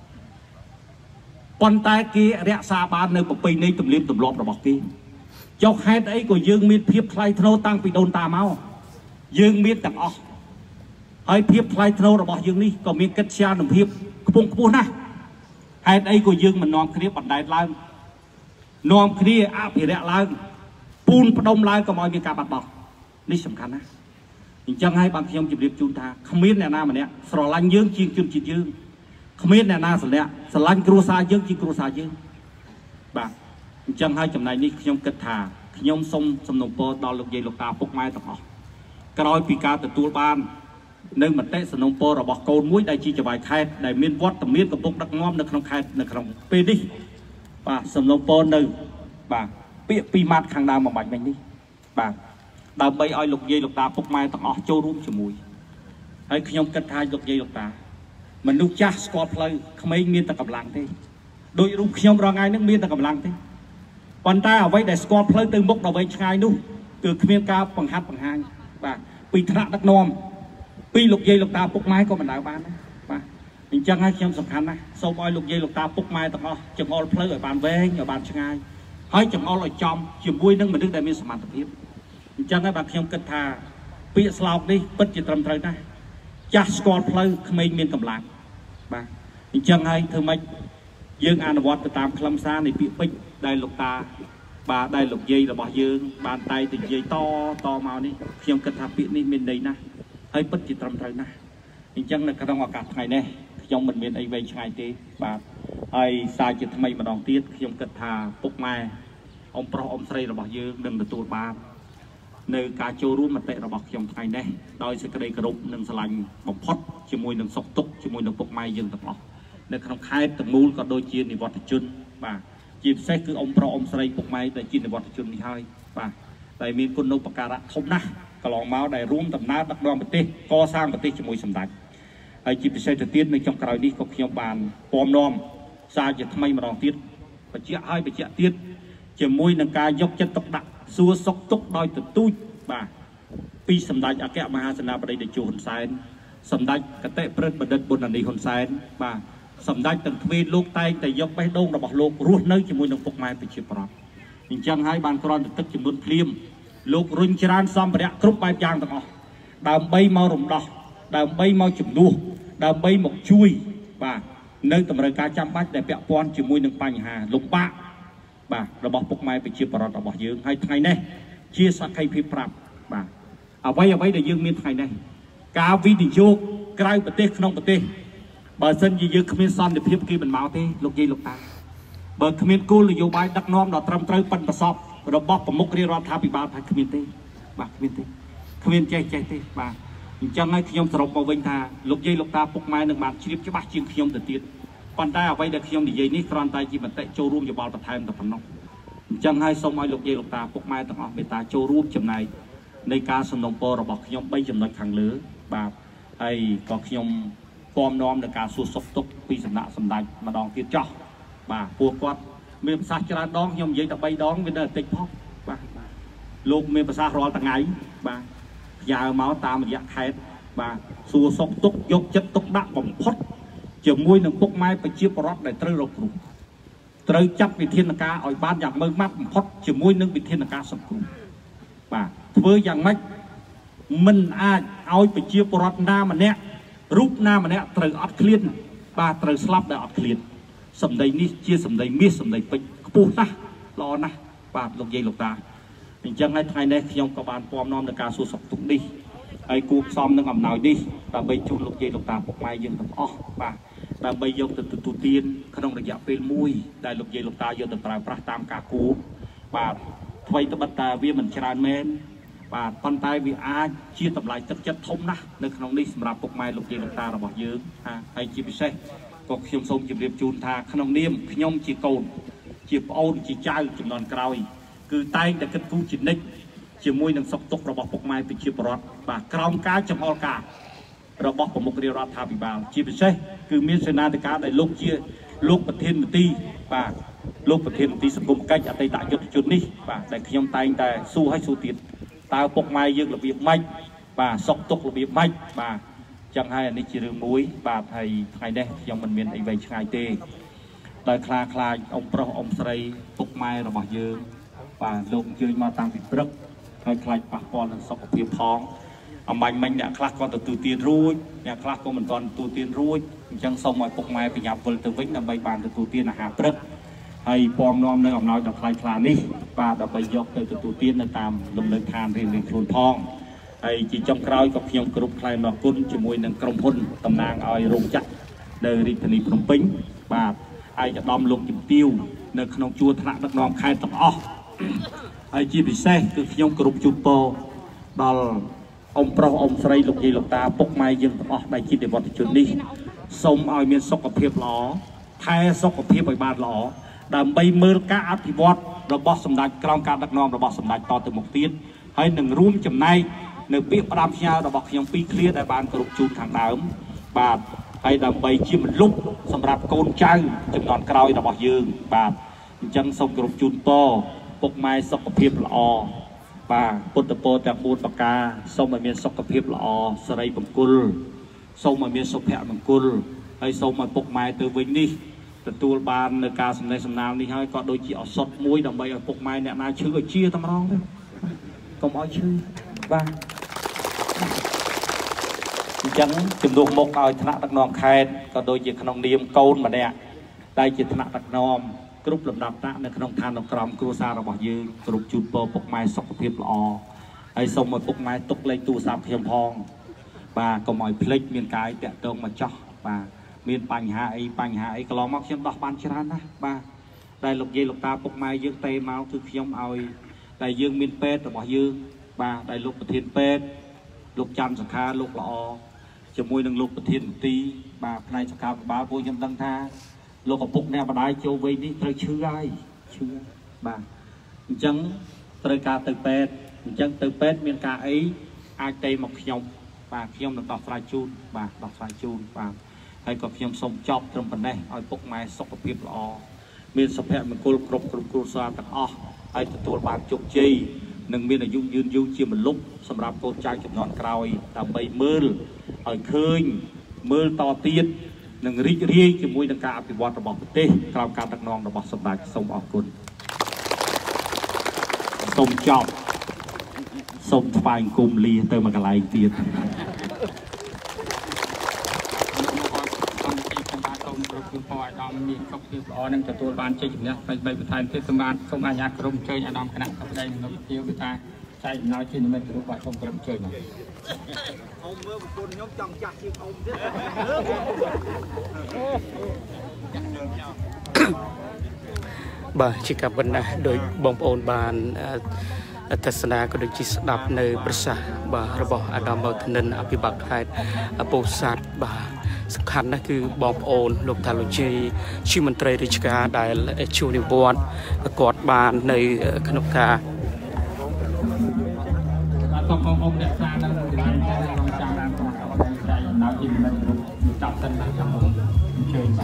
ប៉ុន្តែគេរក្សាបាននៅប្រពៃណីទំនៀមទម្លាប់របស់គេចុះហេតុអីក៏យើងមានភាពថ្លៃថ្នូរតាំងពីដូនតាមកយើងមានទាំងអស់ហើយភាពថ្លៃថ្នូររបស់យើងនេះក៏មានកិត្យានុភាពខ្ពង់ខ្ពស់ណាស់ហេតុអីក៏យើងមិននាំគ្នាបណ្ដែតឡើងនាំគ្នាអភិរក្សឡើងពូនផ្ដុំឡើងកុំឲ្យមានការបាត់បង់នេះសំខាន់ណាស់អញ្ចឹងហើយបានខ្ញុំជម្រាបជូនថាគ្មានអ្នកណាម្នាក់ស្រឡាញ់យើងជាងជនជាតិយើងគ្មានអ្នកណាស្រឡាញ់គ្រួសារយើងជាងគ្រួសារយើងបាទអញ្ចឹងហើយចំណែកនេះខ្ញុំគិតថាខ្ញុំសូមសំណូមពរដល់លោកយាយលោកតាពុកម៉ែទាំងអស់ក្រោយពីការទទួលបាននៅមតិសំណូមពររបស់កូនមួយដែលជាចៅហ្វាយខេត្តដែលមានវត្តមានកំពុងដឹកនាំនៅក្នុងខេត្តនៅក្នុងពេលនេះបាទសំណូមពរនៅបាទពាក្យពីរម៉ាត់ខាងដើមបំបាច់មិញនេះបាទដើម្បីឲ្យលោកយាយលោកតាពុកម៉ែទាំងអស់ចូលរួមជាមួយហើយខ្ញុំគិតថាលោកយាយលោកតាមនុស្សចាស់ស្គាល់ផ្លូវក្មេងមានតែកម្លាំងទេដោយរូបខ្ញុំរងថ្ងៃនេះមានតែកម្លាំងទេប៉ុន្តែអ្វីដែលស្គាល់ផ្លូវទៅមុខដល់វែងឆ្ងាយនោះគឺគ្មានការបង្ហាត់បង្ហាញបាទពីថ្នាក់ដឹកនាំពីលោកយាយលោកតាពុកម៉ែក៏មិនដើរបានដែរបាទអញ្ចឹងហើយខ្ញុំសំខាន់ណាស់សូមឲ្យលោកយាយលោកតាពុកម៉ែទាំងអស់ចង្អុលផ្លូវឲ្យបានវែងឲ្យបានឆ្ងាយហើយចង្អុលឲ្យចំជាមួយនឹងមនុស្សដែលមានសមត្ថភាពអញ្ចឹងហើយបាទខ្ញុំគិតថាពាក្យស្លោកនេះពិតជាត្រឹមត្រូវណាស់ចាស់ស្គាល់ផ្លូវក្មេងមានកម្លាំងបាទអញ្ចឹងហើយធ្វើម៉េចយើងអនុវត្តទៅតាមខ្លឹមសារនៃពាក្យពេចន៍ដែលលោកតាបាទដែលលោកយាយរបស់យើងបានតែទៅនិយាយតមកនេះខ្ញុំគិតថាពាក្យនេះមានន័យណាស់ហើយពិតជាត្រឹមត្រូវណាស់អញ្ចឹងនៅក្នុងឱកាសថ្ងៃនេះខ្ញុំមិនមានអីវែងឆ្ងាយទេបាទហើយសារជាថ្មីម្ដងទៀតខ្ញុំគិតថាពុកម៉ែអ៊ំប្រុសអ៊ំស្រីរបស់យើងនឹងទទួលបាននៅការចូលរួមមតិរបស់ខ្ញុំថ្ងៃនេះដោយសេចក្តីគោរពនិងស្រឡាញ់បំផុតជាមួយនឹងសុខទុក្ខជាមួយនឹងពុកម៉ែយើងទាំងអស់នៅក្នុងខេត្តទាំងមូលក៏ដូចជានិវត្តជនបាទជាពិសេសគឺអ៊ំប្រុសអ៊ំស្រីពុកម៉ែដែលជានិវត្តជននេះហើយបាទតែមានគុណូបការៈធំណាស់កន្លងមកដែលរួមដំណើរដឹកនាំប្រទេសកសាងប្រទេសជាមួយសម្ដេចហើយជាពិសេសទៅទៀតនៅចុងក្រោយនេះក៏ខ្ញុំបានពំនាំសារជាថ្មីម្ដងទៀតបញ្ជាក់ឲ្យបញ្ជាក់ទៀតជាមួយនឹងការយកចិត្តទុកដាក់សួរសុខទុក្ខដោយទទូចបាទពីសម្ដេចអគ្គមហាសេនាបតីតេជោហ៊ុនសែនសម្ដេចកតេព្រឹទ្ធបណ្ឌិតប៊ុននីហ៊ុនសែនបាទសម្ដេចទាំងទ្វេលោកតែងតែយកបេះដូងរបស់លោករស់នៅជាមួយនឹងពុកម៉ែប្រជាប្រដ្ឋអញ្ចឹងហើយបានគ្រាន់តែទឹកចំនួនភ្លាមលោករុញច្រានសម្ភារៈគ្រប់បែបយ៉ាងទាំងអស់ដើម្បីមករំដោះដើម្បីមកជំនួសដើម្បីមកជួយបាទនៅតម្រូវការចាំបាច់ដែលពាក់ព័ន្ធជាមួយនឹងបញ្ហាលំបាកបាទរបស់ពុកម៉ែប្រជាប្រដ្ឋរបស់យើងហើយថ្ងៃនេះជាសក្ខីភាពប្រាប់បាទអ្វីដែលយើងមានថ្ងៃនេះការវិនិយោគក្រៅប្រទេសក្នុងប្រទេសបើសិនជាយើងគ្មានសន្តិភាពគេមិនមកទេលោកយាយលោកតាបើគ្មានគោលនយោបាយដឹកនាំដ៏ត្រឹមត្រូវប៉ិនប្រសពរបស់ប្រមុខរាជរដ្ឋាភិបាលថាគ្មានទេបាទគ្មានទេគ្មានចេះទេបាទអញ្ចឹងហើយខ្ញុំសរុបមកវិញថាលោកយាយលោកតាពុកម៉ែនឹងបានជ្រាបច្បាស់ជាងខ្ញុំទៅទៀតប៉ុន្តែអ្វីដែលខ្ញុំនិយាយនេះគ្រាន់តែជាមតិចូលរួមយោបល់បន្ថែមតែប៉ុណ្ណោះអញ្ចឹងហើយសូមឲ្យលោកយាយលោកតាពុកម៉ែទាំងអស់មេត្តាចូលរួមចំណែកនៃការសំណូមពររបស់ខ្ញុំ3ចំណុចខាងលើបាទហើយក៏ខ្ញុំពំនាំនឹងការសួរសុខទុក្ខពីសំណាក់សម្ដេចម្ដងទៀតចោះបាទពួកគាត់មានប្រសាសន៍ច្រើនដងខ្ញុំនិយាយតែ3ដងវានៅតិចផងបាទលោកមានប្រសាសន៍រាល់ថ្ងៃបាទផ្ញើមកតាមរយៈខេត្តបាទសួរសុខទុក្ខយកចិត្តទុកដាក់បំផុតជាមួយនឹងពុកម៉ែប្រជាពលរដ្ឋដែលត្រូវរកគ្រោះត្រូវចាត់វិធានការឲ្យបានយ៉ាងម៉ឺងម៉ាត់បំផុតជាមួយនឹងវិធានការសង្គ្រោះបាទធ្វើយ៉ាងម៉េចមិនអាចឲ្យប្រជាពលរដ្ឋណាម្នាក់រូបណាម្នាក់ត្រូវអត់ឃ្លានបាទត្រូវស្លាប់ដោយអត់ឃ្លានសម្ដីនេះជាសម្ដីមាសសម្ដីពេជ្រខ្ពស់ណាស់ល្អណាស់បាទលោកយាយលោកតាអញ្ចឹងហើយថ្ងៃនេះខ្ញុំក៏បានពំនាំនឹងការសួរសុខទុក្ខនេះហើយគួបផ្សំនឹងអំណោយនេះដើម្បីជូនលោកយាយលោកតាពុកម៉ែយើងទាំងអស់បាទដើម្បីយកទៅទទួលទានក្នុងរយៈពេលមួយដែលលោកយាយលោកតាយកទៅប្រើប្រាស់តាមការគួរបាទអ្វីត្បិតតែវាមិនច្រើនមែនបាទប៉ុន្តែវាអាចជាតម្លៃទឹកចិត្តធំណាស់នៅក្នុងនេះសម្រាប់ពុកម៉ែលោកយាយលោកតារបស់យើងហើយជាពិសេសក៏ខ្ញុំសូមជម្រាបជូនថាក្នុងនាមខ្ញុំជាកូនជាប្អូនជាចៅចំនួនក្រោយគឺតែងតែគិតគូរជានិច្ចជាមួយនឹងសុខទុក្ខរបស់ពុកម៉ែប្រជាពលរដ្ឋបាទក្រោមការចំអល់ការរបស់ប្រមុខរាជរដ្ឋាភិបាលជាពិសេសគឺមានសេនាធិការដែលលោកជាលោកប្រធានមន្ត្រីបាទលោកប្រធានមន្ត្រីសង្គមកិច្ចអតីតយុទ្ធជននេះបាទដែលខ្ញុំតែងតែសួរឲ្យសួរទៀតតើពុកម៉ែយើងរបៀបម៉េចបាទសុខទុក្ខរបៀបម៉េចបាទចឹងហើយអានេះជារឿងមួយបាទហើយថ្ងៃនេះខ្ញុំមិនមានអីវែងឆ្ងាយទេដោយខ្លាចអ៊ំប្រុសអ៊ំស្រីពុកម៉ែរបស់យើងបាទលោកអញ្ជើញមកតាំងពីព្រឹកហើយខ្លាចប៉ះពាល់នឹងសុខភាពផងអំបញ្ញមិញអ្នកខ្លះក៏ទទួលទានរួចអ្នកខ្លះក៏មិនទាន់ទទួលទានរួចអញ្ចឹងសូមឲ្យពុកម៉ែប្រញាប់វិលទៅវិញដើម្បីបានទទួលទានអាហារព្រឹកហើយពំនាំនៅអំណោយដល់ខ្លានេះបាទដើម្បីយកទៅទទួលទាននៅតាមលំនៅឋានរៀងៗខ្លួនផងហើយជាចុងក្រោយក៏ខ្ញុំគ្រប់ថ្លែងអរគុណជាមួយនឹងក្រុមហ៊ុនតំណាងឲ្យរោងចក្រនៅរាជធានីភ្នំពេញបាទឯកឧត្តមលោកជំទាវនៅក្នុងជួរថ្នាក់ដឹកនាំខេត្តទាំងអស់ហើយជាពិសេសគឺខ្ញុំគ្រប់ជូនពរដល់អ៊ំប្រុសអ៊ំស្រីលោកយាយលោកតាពុកម៉ែយើងទាំងអស់ដែលជានិវត្តជននេះសូមឲ្យមានសុខភាពល្អថែសុខភាពឲ្យបានល្អដើម្បីមើលការអភិវឌ្ឍរបស់សម្ដេចក្រោមការដឹកនាំរបស់សម្ដេចតទៅមុខទៀតហើយនឹងរួមចំណែកនៅពាក្យផ្ដាំផ្ញើរបស់ខ្ញុំ2ឃ្លាដែលបានគ្រប់ជូនខាងដើមបាទហើយដើម្បីជាមលុបសម្រាប់កូនចៅចំនួនក្រោយរបស់យើងបាទអញ្ចឹងសូមគ្រប់ជូនពរពុកម៉ែសុខភាពល្អបាទពុទ្ធពរទាំង4ប្រការសូមឲ្យមានសុខភាពល្អសិរីបង្គលសូមឲ្យមានសុភមង្គលហើយសូមឲ្យពុកម៉ែទៅវិញនេះទទួលបាននៅការសំណេះសំណាលនេះហើយក៏ដូចជាឱសថមួយដើម្បីឲ្យពុកម៉ែអ្នកណាឈឺឲ្យជាតែម្ដងទៅកុំឲ្យឈឺបាទអញ្ចឹងជំនួសមុខឲ្យថ្នាក់ដឹកនាំខេត្តក៏ដូចជាក្នុងនាមកូនម្នាក់ដែលជាថ្នាក់ដឹកនាំគ្រប់លំដាប់ថ្នាក់នៅក្នុងឋានក្រមគ្រួសាររបស់យើងគ្រប់ជូនពរពុកម៉ែសុខភាពល្អហើយសូមឲ្យពុកម៉ែទុកលេខទូរស័ព្ទខ្ញុំផងបាទកុំឲ្យភ្លេចមានកាយតាក់ទងមកចោះបាទមានបញ្ហាអីកន្លងមកខ្ញុំដោះបានច្រើនណាស់បាទតែលោកយាយលោកតាពុកម៉ែយើងទេមកគឺខ្ញុំឲ្យតែយើងមានពេទ្យរបស់យើងបាទដែលលោកប្រធានពេទ្យលោកច័ន្ទសខាលោកល្អជាមួយនឹងលោកប្រធានមន្ត្រីបាទផ្នែកសុខាភិបាលពួកខ្ញុំដឹងថាលោកឪពុកអ្នកម្ដាយចូលវ័យនេះត្រូវឈឺហើយឈឺបាទអញ្ចឹងត្រូវការទៅពេទ្យអញ្ចឹងទៅពេទ្យមានការអីអាចទៅមកខ្ញុំបាទខ្ញុំនឹងដោះស្រាយជូនបាទដោះស្រាយជូនបាទហើយក៏ខ្ញុំសូមចប់ត្រឹមប៉ុណ្ណេះឲ្យពុកម៉ែសុខភាពល្អមានសុភមង្គលគ្រប់គ្រួសារទាំងអស់ហើយទទួលបានជោគជ័យនិងមានអាយុយឺនយូរជាម្លប់សម្រាប់កូនចៅជំនាន់ក្រោយដើម្បីមើលឲ្យឃើញមើលតទៀតនិងរីករាយជាមួយនឹងការអភិវឌ្ឍរបស់ប្រទេសក្រោមការដឹកនាំរបស់សម្ដេចសូមអរគុណសូមចប់សូមថ្វាយអង្គមលាទៅមកកន្លែងទៀតគឺពរអាដាមមានសុខភាពល្អនិងទទួលបានជ័យជំនះ3បន្ថែមទៀតសម្រាប់សូមអាជ្ញាក្រុមអញ្ជើញអាដាមគណៈបដិនឹងវិទ្យាគឺថាចែកអំណោយជានិមិត្តរូបបាទសូមក្រុមអញ្ជើញអ៊ំមើលប្រពន្ធខ្ញុំចង់ចាស់ជាងអ៊ំទៀតបាទជាការបណ្ណាដោយបងប្អូនបានទស្សនាក៏ដូចជាស្ដាប់នៅប្រសាសន៍បាទរបស់អាដាមបោធនិនអភិបាលខេត្តពោធិ៍សាត់បាទសំខាន់ណាស់គឺបងប្អូនលោកតាលោកជាជាមន្ត្រីរាជការដែលជួនិវត្តន៍គាត់បាននៅក្នុងការសូមបងប្អូនអ្នកសានៅកន្លែងតែក្នុងចាំបានផងដល់ចែកអំណោយជានិមិត្តរូបចាប់សិនបាទចាំបងអញ្ជើញ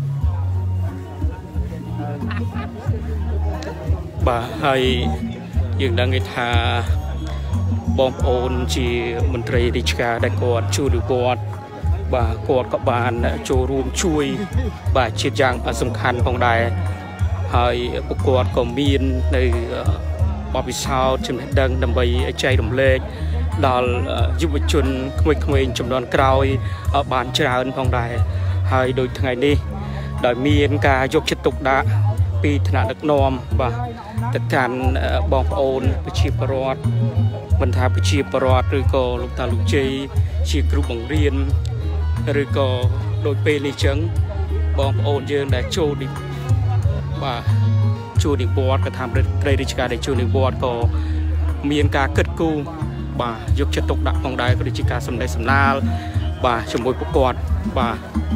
បាទហើយយើងដឹងថាបងប្អូនជាមន្ត្រីរាជការដែលគាត់ជួនិវត្តន៍បាទគាត់ក៏បានចូលរួមជួយបាទជាតិយ៉ាងសំខាន់ផងដែរហើយពួកគាត់ក៏មាននៅបទពិសោធន៍ចំណេះដឹងដើម្បីចែករំលែកដល់យុវជនក្មេងៗចំនួនក្រោយបានច្រើនផងដែរហើយដូចថ្ងៃនេះដោយមានការយកចិត្តទុកដាក់ពីថ្នាក់ដឹកនាំបាទទៅកាន់បងប្អូនប្រជាពលរដ្ឋមិនថាប្រជាពលរដ្ឋឬក៏លោកតាលោកជ័យជាគ្រូបង្រៀនឬក៏ដូចពេលនេះចឹងបងប្អូនយើងដែលចូលនេះបាទជួនិវត្តន៍ក៏ថាត្រីរាជការដែលជួនិវត្តន៍ក៏មានការគិតគូរបាទយកចិត្តទុកដាក់ផងដែរក៏ដូចជាការសម្ដែងសម្ដាលបាទជាមួយពួកគាត់បាទ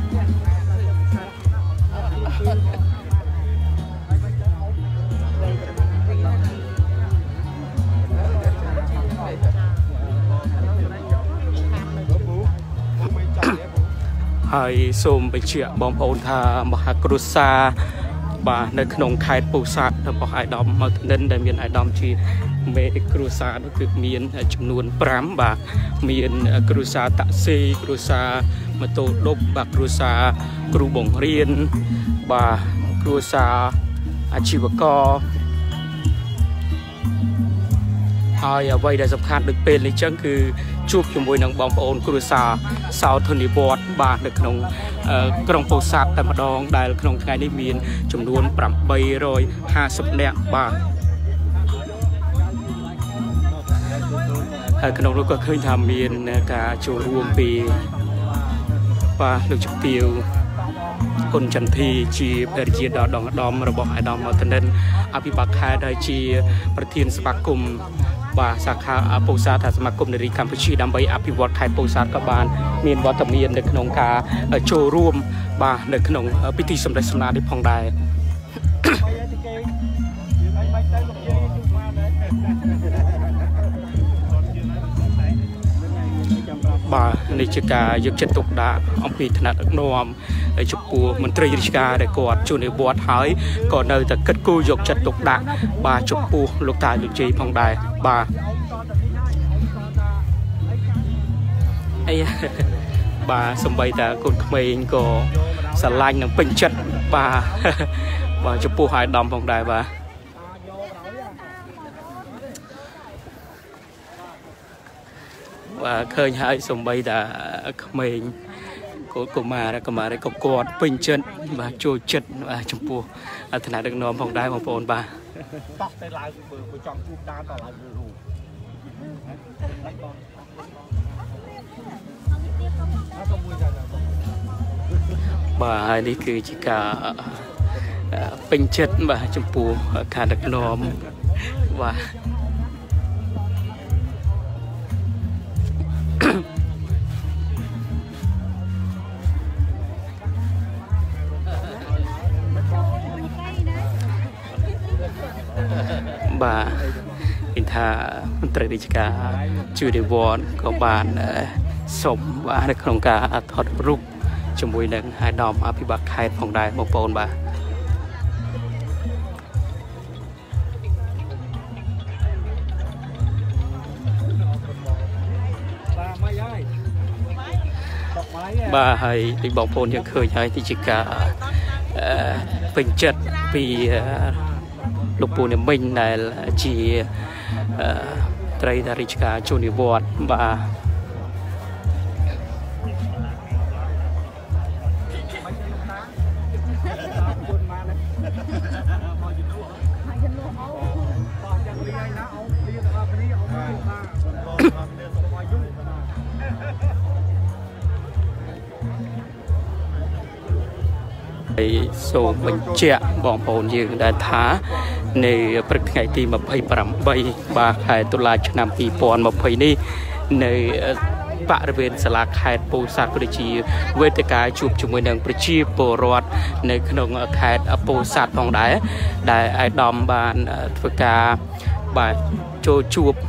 ហើយសូមបញ្ជាក់បងប្អូនថាមហាគ្រួសារបាទនៅក្នុងខេត្តពោធិ៍សាត់របស់អាយដាមមកនិនដែលមានអាយដាមជាមេគ្រួសារនោះគឺមានចំនួន5បាទមានគ្រួសារតាក់ស៊ីគ្រួសារម៉ូតូឌុបបាទគ្រួសារគ្រូបង្រៀនបាទគ្រួសារអាជីវករហើយអ្វីដែលសំខាន់ដូចពេលនេះចឹងគឺជួបជាមួយនឹងបងប្អូនគ្រួសារសោធនិវត្តន៍បាទនៅក្នុងក្រុងពោធិ៍សាត់តែម្ដងដែលក្នុងថ្ងៃនេះមានចំនួន850នាក់បាទហើយក្នុងនោះក៏ឃើញថាមានការចូលរួមពីបាទលោកជំទាវគុណចន្ទធីជាភរិយាដ៏ដងដំរបស់អាយដាមមកនិនអភិបាលខេត្តហើយជាប្រធានសមាគមបាទសាខាពោធិ៍សាត់ថាសមាគមនារីកម្ពុជាដើម្បីអភិវឌ្ឍខេត្តពោធិ៍សាត់ក៏បានមានវត្តមាននៅក្នុងការចូលរួមបាទនៅក្នុងពិធីសម្ដែងសម្ដាលនេះផងដែរបាទនេះជាការយកចិត្តទុកដាក់អំពីថ្នាក់ដឹកនាំចំពោះមន្ត្រីរាជការដែលគាត់ជួនិវត្តន៍ហើយក៏នៅតែគិតគូរយកចិត្តទុកដាក់បាទចំពោះលោកតាលោកយាយផងដែរបាទអីបាទសំបីតាកូនក្មេងក៏ស្រឡាញ់និងពេញចិត្តបាទបាទចំពោះអាយដាមផងដែរបាទបាទឃើញហើយសំបីតាក្មេងកុមារក៏គាត់ពេញចិត្តបាទចូលចិត្តចំពោះឋានៈដឹកនាំផងដែរបងប្អូនបាទតោះទៅឡើងបើចង់ជួបតាមតឡើងរូបបាទហើយនេះគឺជាការពេញចិត្តបាទចំពោះការដឹកនាំបាទបាទឃើញថាមន្ត្រីរាជការជួនិវត្តន៍ក៏បានសូមបាទនៅក្នុងការថតរូបជាមួយនឹងអាយដាមអភិបាលខេត្តផងដែរបងប្អូនបាទ bà hay đi bóng phônยังเคยhay thì chỉ cả bình chất vì lục bùn nhà mình này là chỉ trai đã đi cả chôn đi vọt và số mình trẻ bọn hồn dương đã thả nơi bậc ngày thì mà bay bẩm bay ba khai tu la nămปีปอนมาbayนี่ในบริเวณสลาขายปูสัตว์ประชีเวทกายจูบจมวยหนังประชีโปรดในขนมขายปูสัตว์ของได้ไอดอมบานฝึกาบาโจจูบ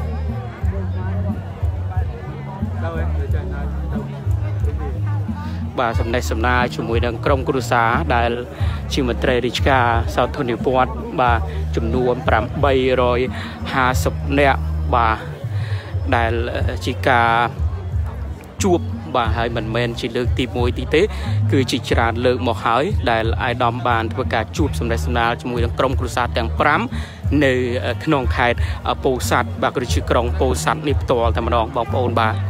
bà sầm này sầm na chủng mùi đằng krong kuru sa đại chỉ một trai đi cả sau thôn nhiều bọt bà chủng nuông bám bay rồi hà sập nẹt bà đại chỉ cả chuột bà hai mình men chỉ lược tìm mùi tí tế cứ chỉ tràn lược một hỏi đại ai đom bàn với cả chuột sầm này sầm na chủng mùi đằng krong kuru sa đằng bám nơi khung khaiปูสัตว์bà cứ chỉ krongปูสัตว์นิบตัวแต่มาดองบองปอนbà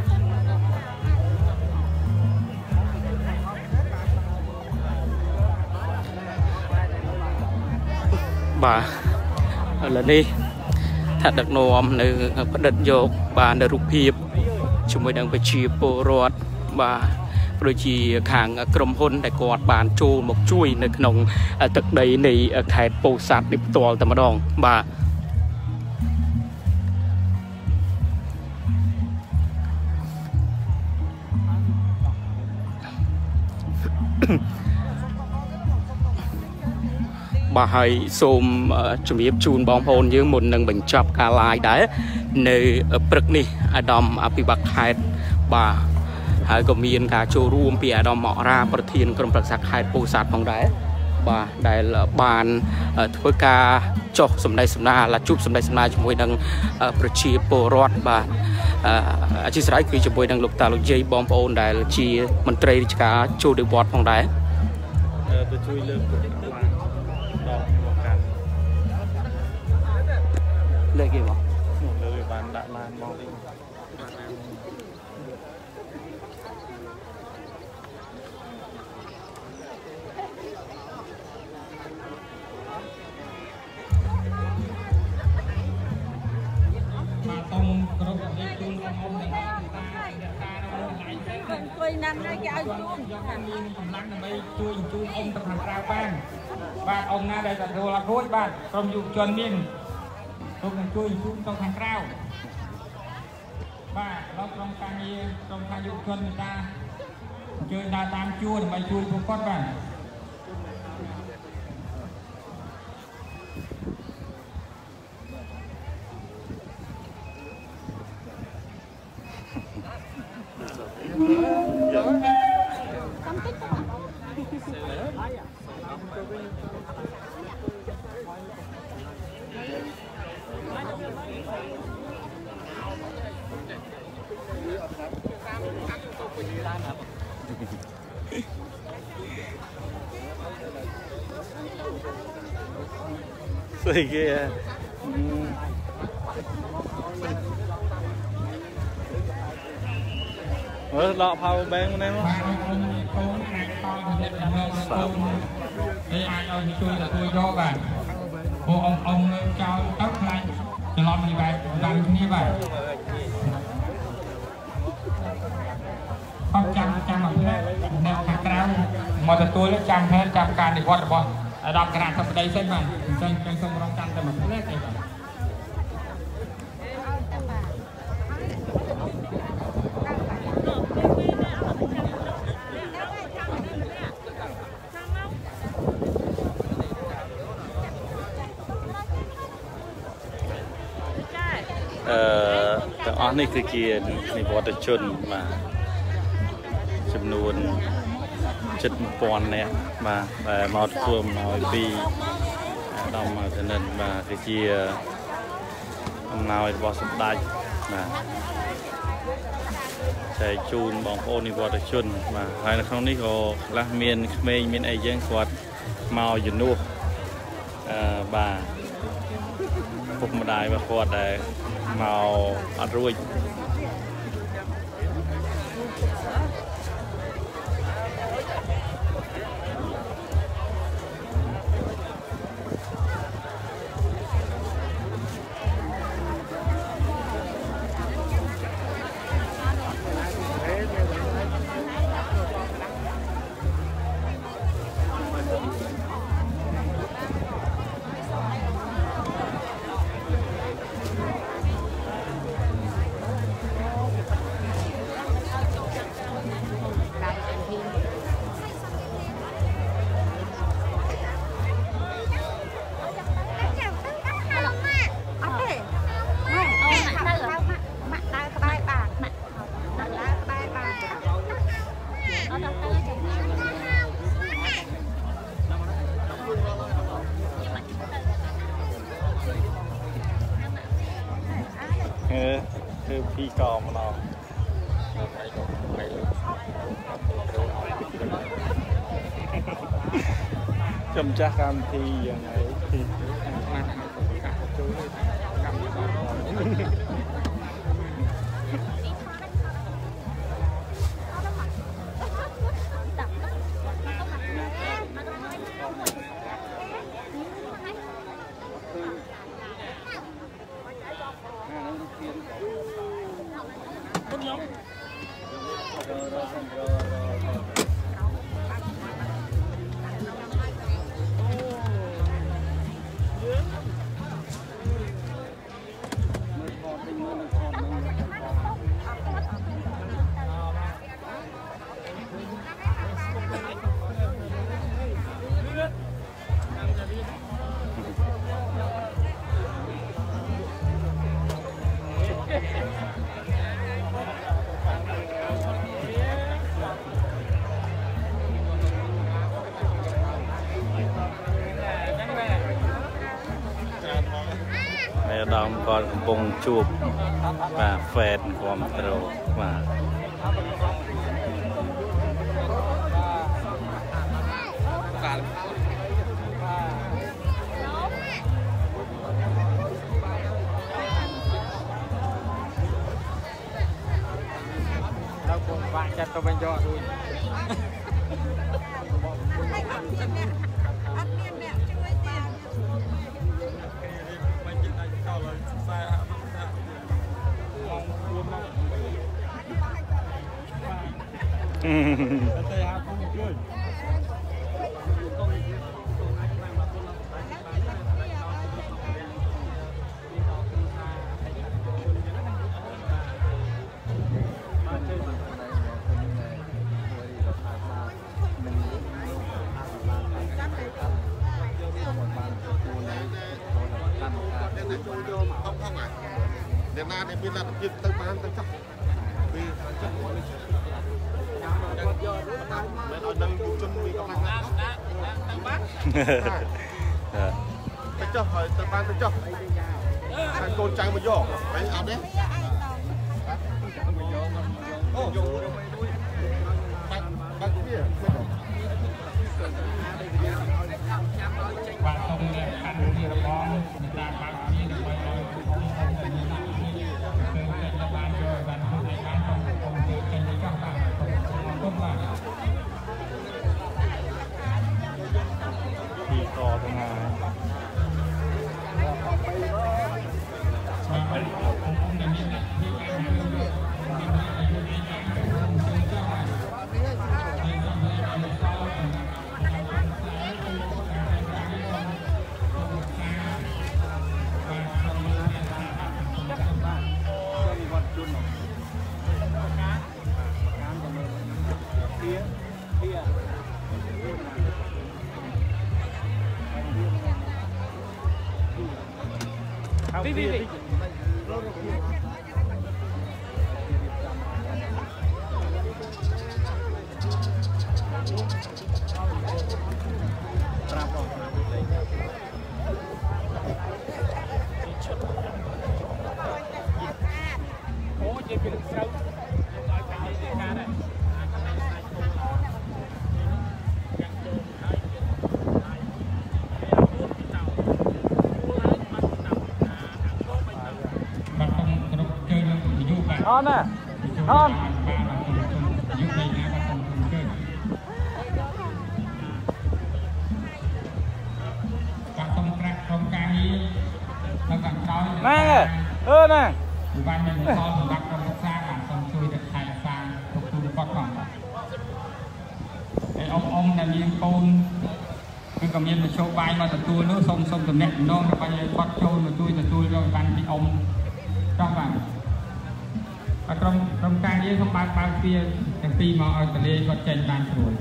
bà lần đi thật đặc nôm nơi bắt đặt vô bà nơi rụp hiệp chúng mình đang phải chia bộ rót bà đôi chỉ hàng cầm hôn đại quạt bàn trù một chuôi nơi nông thực đấy này khai bộ sát đi toàn tầm đòn bà bà hay xôm chuẩn bị chun bom hồn với một nâng bình chọc cả lại đấy nơi bậc này Adam bị bắt hại bà hay có miền cả châu ruộng bị Adam mỏ raประเทศกรมปรักษาhạiปูสัตว์ของđấy bà đây là bàn với cả cho sầm đây sầm na là chụp sầm đây sầm na cho môi đằngประชีโปรอดbà chỉ saiคือcho môi đằng lục tà lục dây bom hồn đây là chỉ mình trai cả châu được bọtของđấyเลยกี่บอกเลยบานดาลานมองดิมาตรงกระบอกให้จูนเอาอมในตาคุยนั่นเลยเอาจูนยกการมีกำลังไปช่วยจูนอมตะขันกลางบ้านบ้านอมน่าได้แต่โดนละโคตรบ้านกรมอยู่จนมินตรงช่วยจูนตรงทางเก้าบ้านเราตรงการมีตรงทางอยู่จนตาเจอดาตามจูนไปช่วยพวกก้อนบ้านSih kia. Lọ power bank này không? Đây ai ơi chui là tôi cho bạn. Ông cho tóc lại cho lo như vậy, làm như vậy. Không chăm mà thế, nè thằng trao mà tôi lấy chăm hết chăm can để quạt bọn. Đọc cái này thật đây xem mà xem xong rong chăn thì mình lấy cáiอันนี้คือเกียร์ในวัดชนมาจำนวนchất pon này mà một phường nói vì đồng mà cho nên mà cái chia ông nào bỏ sụp đai mà ចែកជូនបងប្អូននិវត្តន៍ជនបាទហើយនៅក្នុងនេះក៏ខ្លះមានក្មេងមានអីយើងគាត់មកជំនួសបាទពុកម្ដាយរបស់គាត់ដែលមកអត់រួចគឺពីកមកដល់ចំចាស់កម្មវិធីយ៉ាងไรដំគាត់កំពុងជួបបាទហ្វេនគ្រប់ត្រូលបាទដល់ពុំបាក់ចិត្តទៅវិញយករួចទៅចុះហើយទៅបានទៅចុះខាងកូនចៅមកយកហើយអត់ទេអូយកបាក់វាបាទតុងនេះខាងនេះរបស់តាបាក់វាដើម្បីឲ្យបានយកបានឲ្យបានតុងទៅចេញទៅចោះបាទតុងបាទទីតទាំងណាអូជាពីស្រូវนน่ะนอนนั่งน่ะวันนี้ซ้อนสำหรับการรักษาการส่งช่วยเด็กไทยรักษาทุกทุกคนก่อนไอ้องเนี่ยมีปูนคือก็มีมาโชว์ใบมาตัดตัวนู้ส่งตำแหน่งน้องไปวัดโจนมาช่วยตัดตัวเราการมีองต้องแบบตรงกลางนี้เขาปาเปียแต่ปีมาเอาทะเลก็เจนการสวย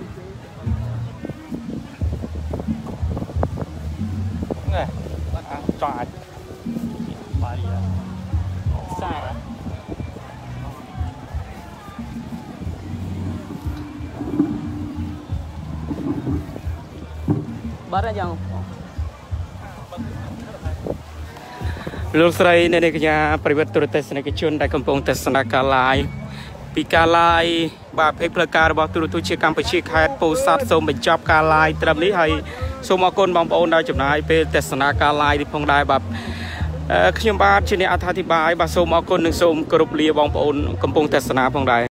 นี่จอดบ้านยังลูกสายในกญาปริวัติตุรเตสในกิจชนได้กำปองเตสนาคาลายปีกาลายบาเพลการบอกตุรตุเชียกัมปชีแคดปูสัตสมเป็นจับกาลายตรำนี้ให้สมอกลบางปอนได้จำนายเป็นเตสนาคาลายที่พงได้แบบขยมบาทชนิดอธิบายบาสมอกลหนึ่งสมกรุบเลียบางปอนกำปองเตสนาพงได้